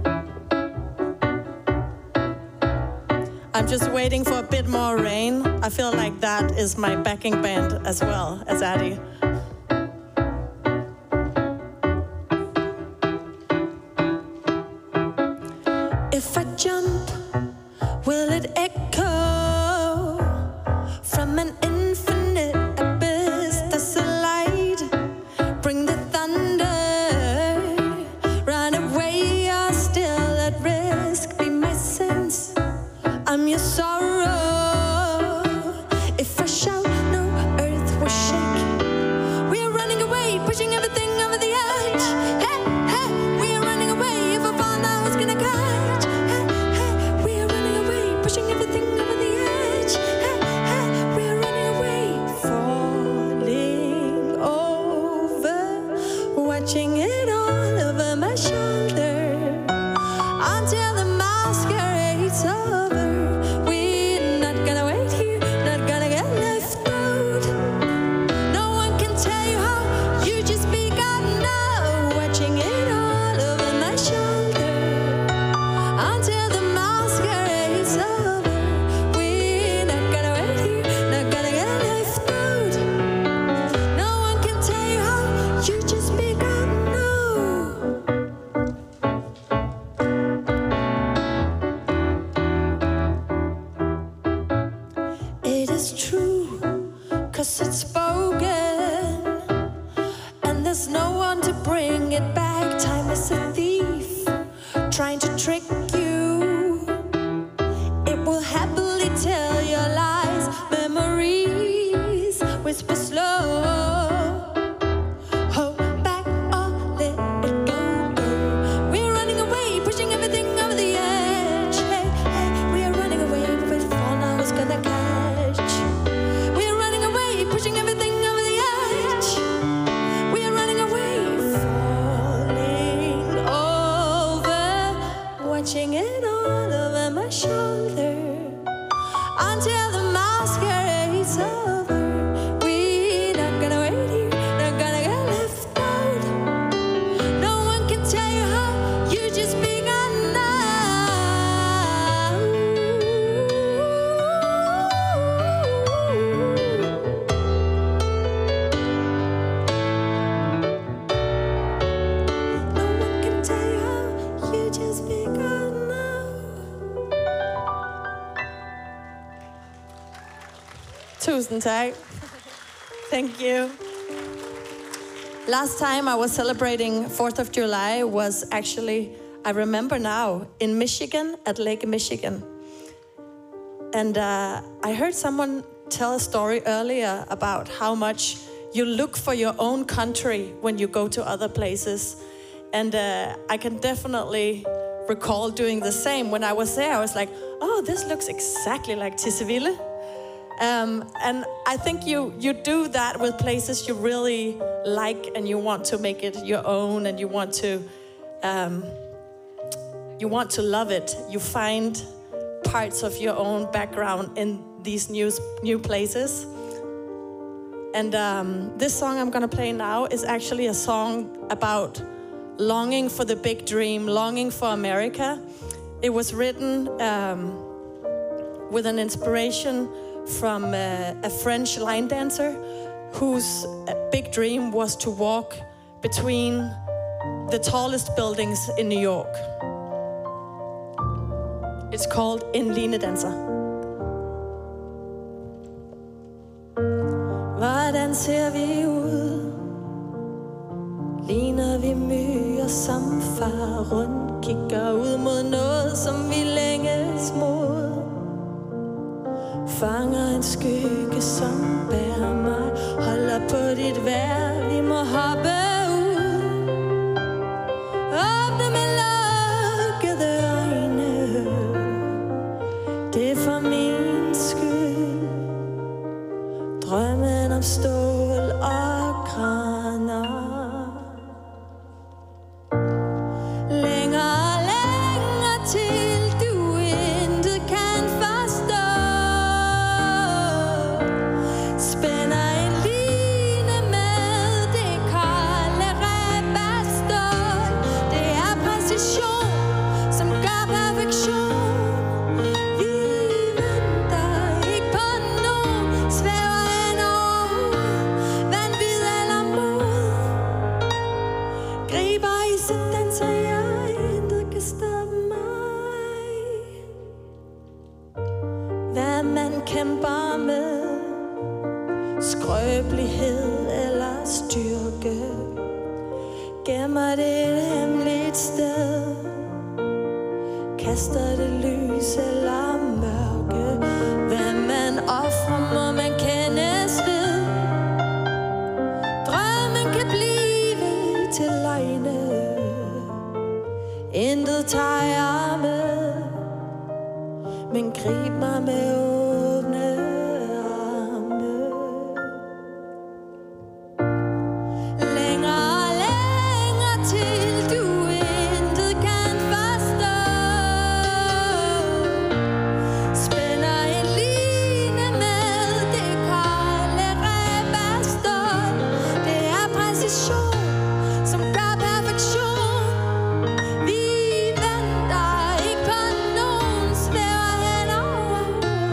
I'm just waiting for a bit more rain. I feel like that is my backing band as well as Addie. You just begun now. It is true, 'cause it's spoken, and there's no one to bring it back. Time is a thief, trying to trick you. It will happily tell your lies. Memories whisper slow. Hold back or let it go. We're running away, pushing everything over the edge. Hey, hey, we are running away, but fall now is gonna catch. We are running away, pushing everything over the edge. We are running away, falling over, watching it all over my shoulder until the masquerade's over. We're not gonna wait here, not gonna get left out. No one can tell you how, you just begun now. No one can tell you how, you just begun now. Tusind tak. Thank you. Last time I was celebrating 4th of July was actually, I remember now, in Michigan, at Lake Michigan. And I heard someone tell a story earlier about how much you look for your own country when you go to other places. And I can definitely recall doing the same. When I was there, I was like, oh, this looks exactly like Tisvilde. And I think you do that with places you really like, and you want to make it your own, and you want to love it. You find parts of your own background in these new places. And this song I'm gonna play now is actually a song about longing for the big dream, longing for America. It was written with an inspiration from a French line dancer whose big dream was to walk between the tallest buildings in New York. It's called En linedanser. Hvordan ser vi ud? Ligner vi myrer, som far rundt, kigger ud mod noget, som vi længes mod. Fanger en skygge, som bærer mig, holder på dit vejr, vi må hoppe ud. Åbne med lukkede øjne, det er for min skyld. Drømmen om stål og kraner. Længere, længere til du intet kan forstå. Spænder en line med det kolde rebildstål. Det er præcision, som gør perfektion. Vi venter ikke på nogen, svæver hen over vanvid eller mod. Griber i så danser jeg, intet kan stoppe mig. Hvad man kæmper med, skrøbelighed eller styrke, gemmer det et hemmeligt sted. Kaster det lys eller mørke, hvad man offrer, må man kendes ved. Drømmen kan blive til løgne, intet tager jeg med, men grib mig med åbne arme. Længere, længere til du intet kan forstå. Spænder en line med det kolde rebildstål. Det er præcision, som gør perfektion. Vi venter ikke på nogen, svæver hen over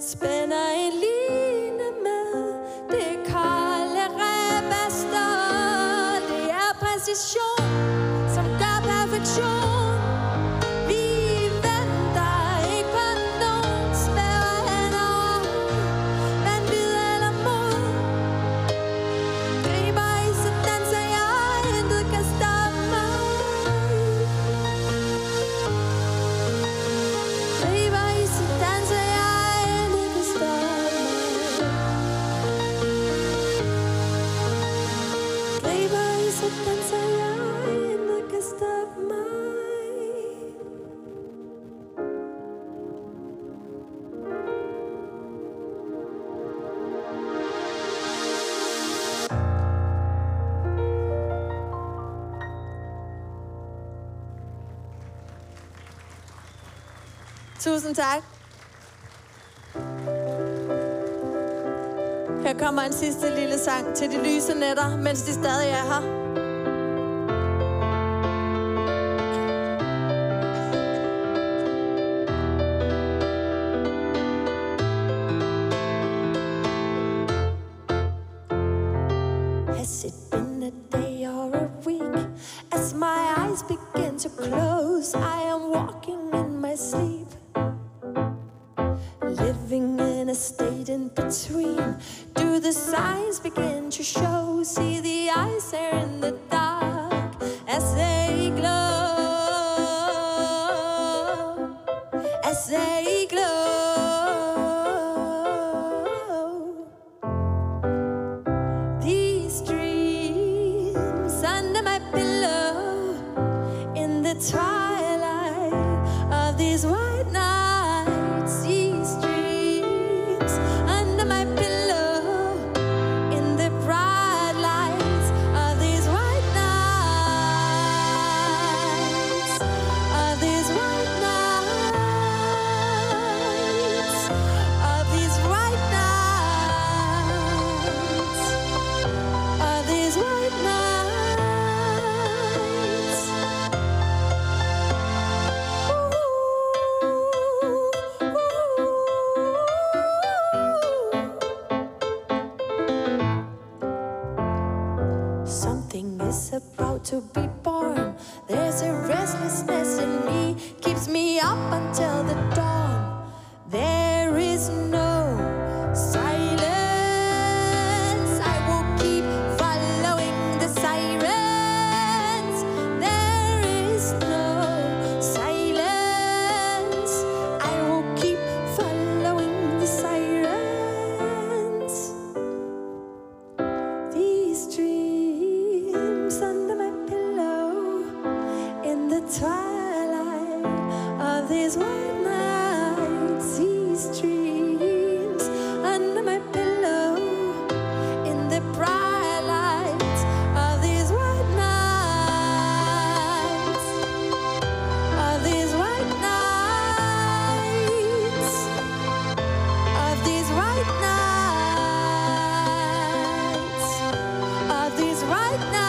spænder en line med det kolde rebester. Det er præcision, som gør perfektion. Tusind tak. Her kommer en sidste lille sang til de lyse nætter, mens de stadig er her. Has it been a day or a week? As my eyes begin to close, I am walking in my sleep, living in a state in between. Do the signs begin to show? See the eyes there in the dark as they glow, as they glow. These dreams under my pillow in the twilight of these white nights. These dreams under my pillow in the bright lights of these white nights, of these white nights, of these white nights, of these white nights. Something is about to be born. There's a restlessness in me, keeps me up until the dawn. There is no silence. I will keep following the sirens. There is no silence. I will keep following the sirens. These dreams under my pillow in the twilight of these white nights. These dreams under my pillow in the bright lights of these white nights, of these white nights, of these white nights, of these white nights.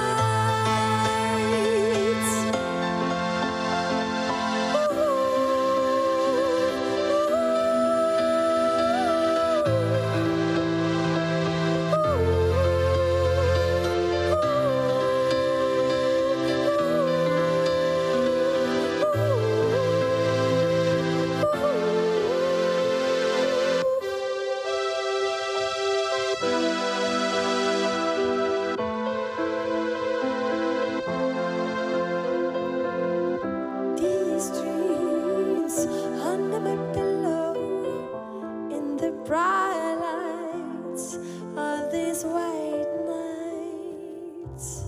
These dreams under my pillow in the bright lights of these white nights.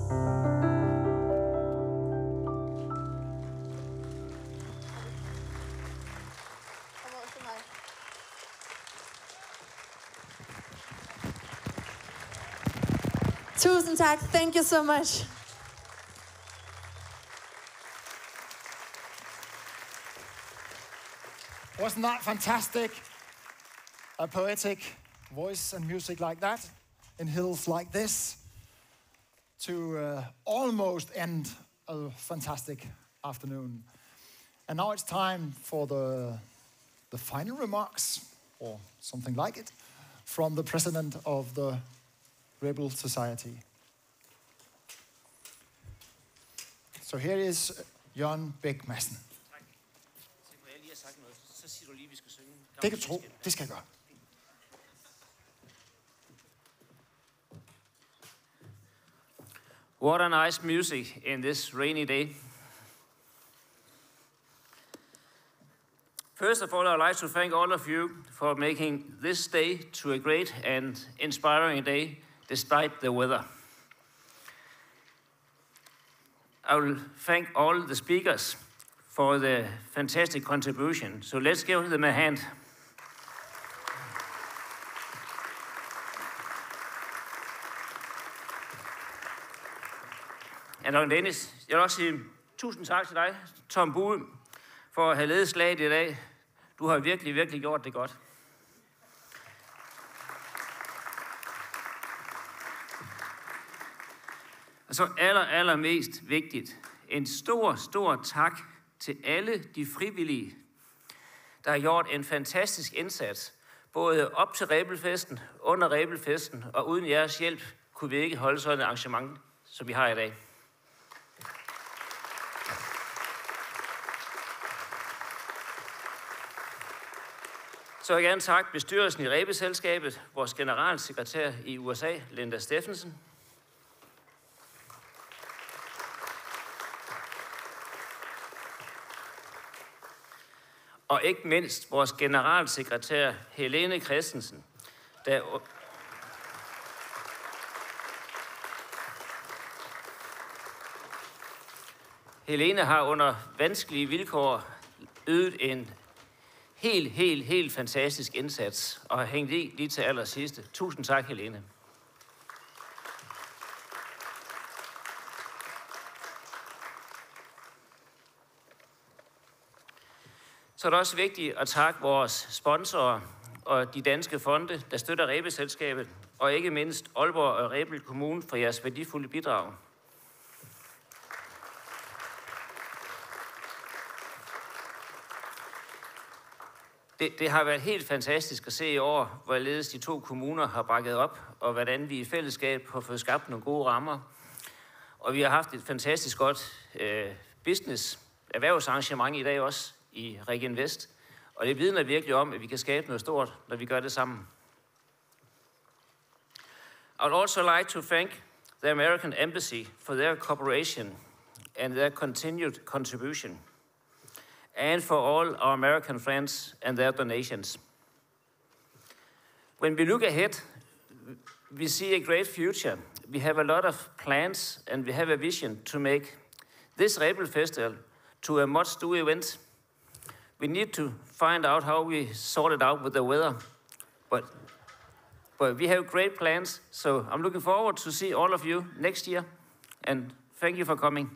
Tusind tak. Thank you so much. Wasn't that fantastic? A poetic voice and music like that in hills like this to almost end a fantastic afternoon. And now it's time for the final remarks or something like it, from the president of the Rebel Society. So here is Jørgen Bæk Madsen. Det kan du tro, det skal jeg gøre. What a nice music in this rainy day. First of all, I'd like to thank all of you for making this day to a great and inspiring day despite the weather. I will thank all the speakers for the fantastic contribution. So let's give them a hand. And on Danish, jeg vil også sige tusind tak til dig, Tom Bue, for at have ledet slaget i dag. Du har virkelig, virkelig gjort det godt. Og så allermest vigtigt, en stor tak til alle de frivillige, der har gjort en fantastisk indsats, både op til Rebildfesten, under Rebildfesten, og uden jeres hjælp kunne vi ikke holde sådan et arrangement, som vi har i dag. Så vil jeg gerne takke bestyrelsen i Rebildselskabet, vores generalsekretær i USA, Linda Steffensen, og ikke mindst vores generalsekretær Helene Christensen, der Helene har under vanskelige vilkår ydet en helt fantastisk indsats og har hængt i lige til allersidste. Tusind tak, Helene. Så er det også vigtigt at takke vores sponsorer og de danske fonde, der støtter Rebildselskabet, og ikke mindst Aalborg og Rebild Kommune for jeres værdifulde bidrag. Det har været helt fantastisk at se i år, hvorledes de to kommuner har bakket op, og hvordan vi i fællesskab har fået skabt nogle gode rammer. Og vi har haft et fantastisk godt erhvervsarrangement i dag også i Region Vest. Og det vidner virkelig om, at vi kan skabe noget stort, når vi gør det sammen. I would also like to thank the American Embassy for their cooperation and their continued contribution, and for all our American friends and their donations. When we look ahead, we see a great future. We have a lot of plans and we have a vision to make this Rebel Festival to a must-do event. We need to find out how we sort it out with the weather, but we have great plans, so I'm looking forward to see all of you next year, and thank you for coming.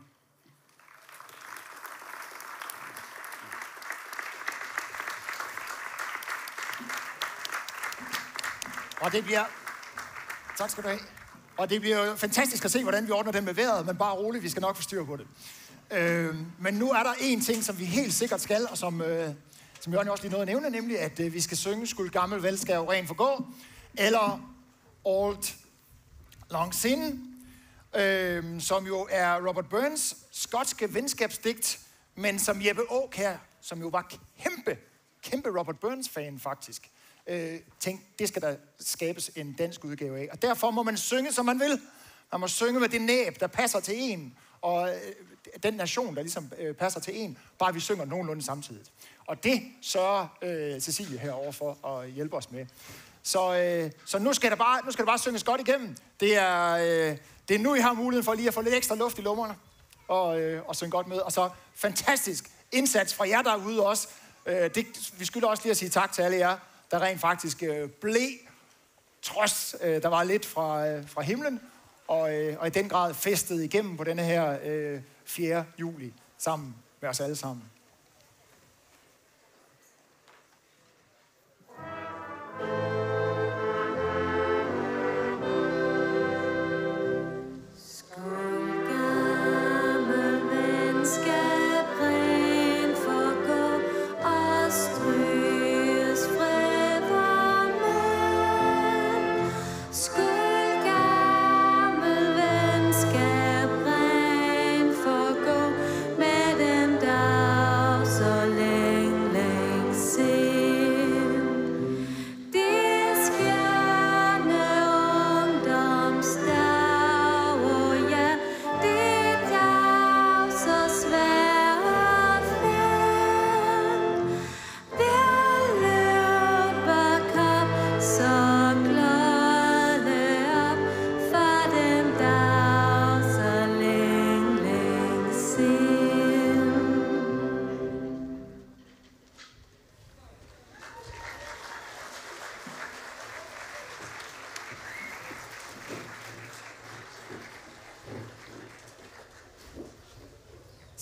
Og det bliver... Tak skal du have. Og det bliver jo fantastisk at se, hvordan vi ordner det med vejret, men bare roligt, vi skal nok få styr på det. Men nu er der en ting, som vi helt sikkert skal, og som Jørgen også lige nåede at nævne, nemlig at vi skal synge "Skuld gammel vel skal jo ren forgå", eller Auld Lang Syne, som jo er Robert Burns skotske venskabsdigt, men som Jeppe Aakjær, som jo var kæmpe Robert Burns-fan faktisk, tænkte, det skal der skabes en dansk udgave af. Og derfor må man synge, som man vil. Man må synge med det næb, der passer til en, og den nation, der ligesom passer til en, bare vi synger nogenlunde samtidig. Og det sørger Cecilie herovre for at hjælpe os med. Så nu skal det bare synges godt igennem. Det er nu, I har muligheden for lige at få lidt ekstra luft i lungerne og synge godt med. Og så fantastisk indsats fra jer derude også. Vi skylder også lige at sige tak til alle jer, der rent faktisk blev, trods der var lidt fra himlen, og i den grad festede igennem på denne her 4. juli sammen med os alle sammen. Stryges fred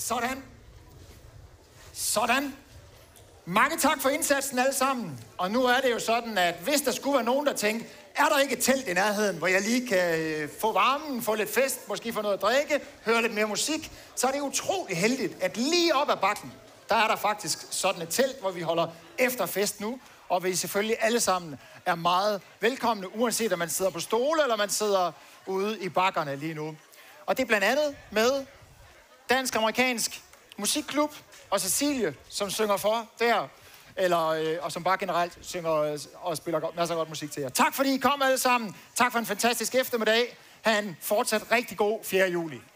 Sådan. Sådan. Mange tak for indsatsen alle sammen. Og nu er det jo sådan, at hvis der skulle være nogen, der tænker, er der ikke et telt i nærheden, hvor jeg lige kan få varmen, få lidt fest, måske få noget at drikke, høre lidt mere musik, så er det utrolig heldigt, at lige op ad bakken, der er der faktisk sådan et telt, hvor vi holder efter fest nu. Og vi selvfølgelig alle sammen er meget velkomne, uanset om man sidder på stole, eller man sidder ude i bakkerne lige nu. Og det er blandt andet med dansk-amerikansk musikklub, og Cecilie, som synger for der, og som bare generelt synger og spiller masser af godt musik til jer. Tak fordi I kom alle sammen. Tak for en fantastisk eftermiddag. Ha' en fortsat rigtig god 4. juli.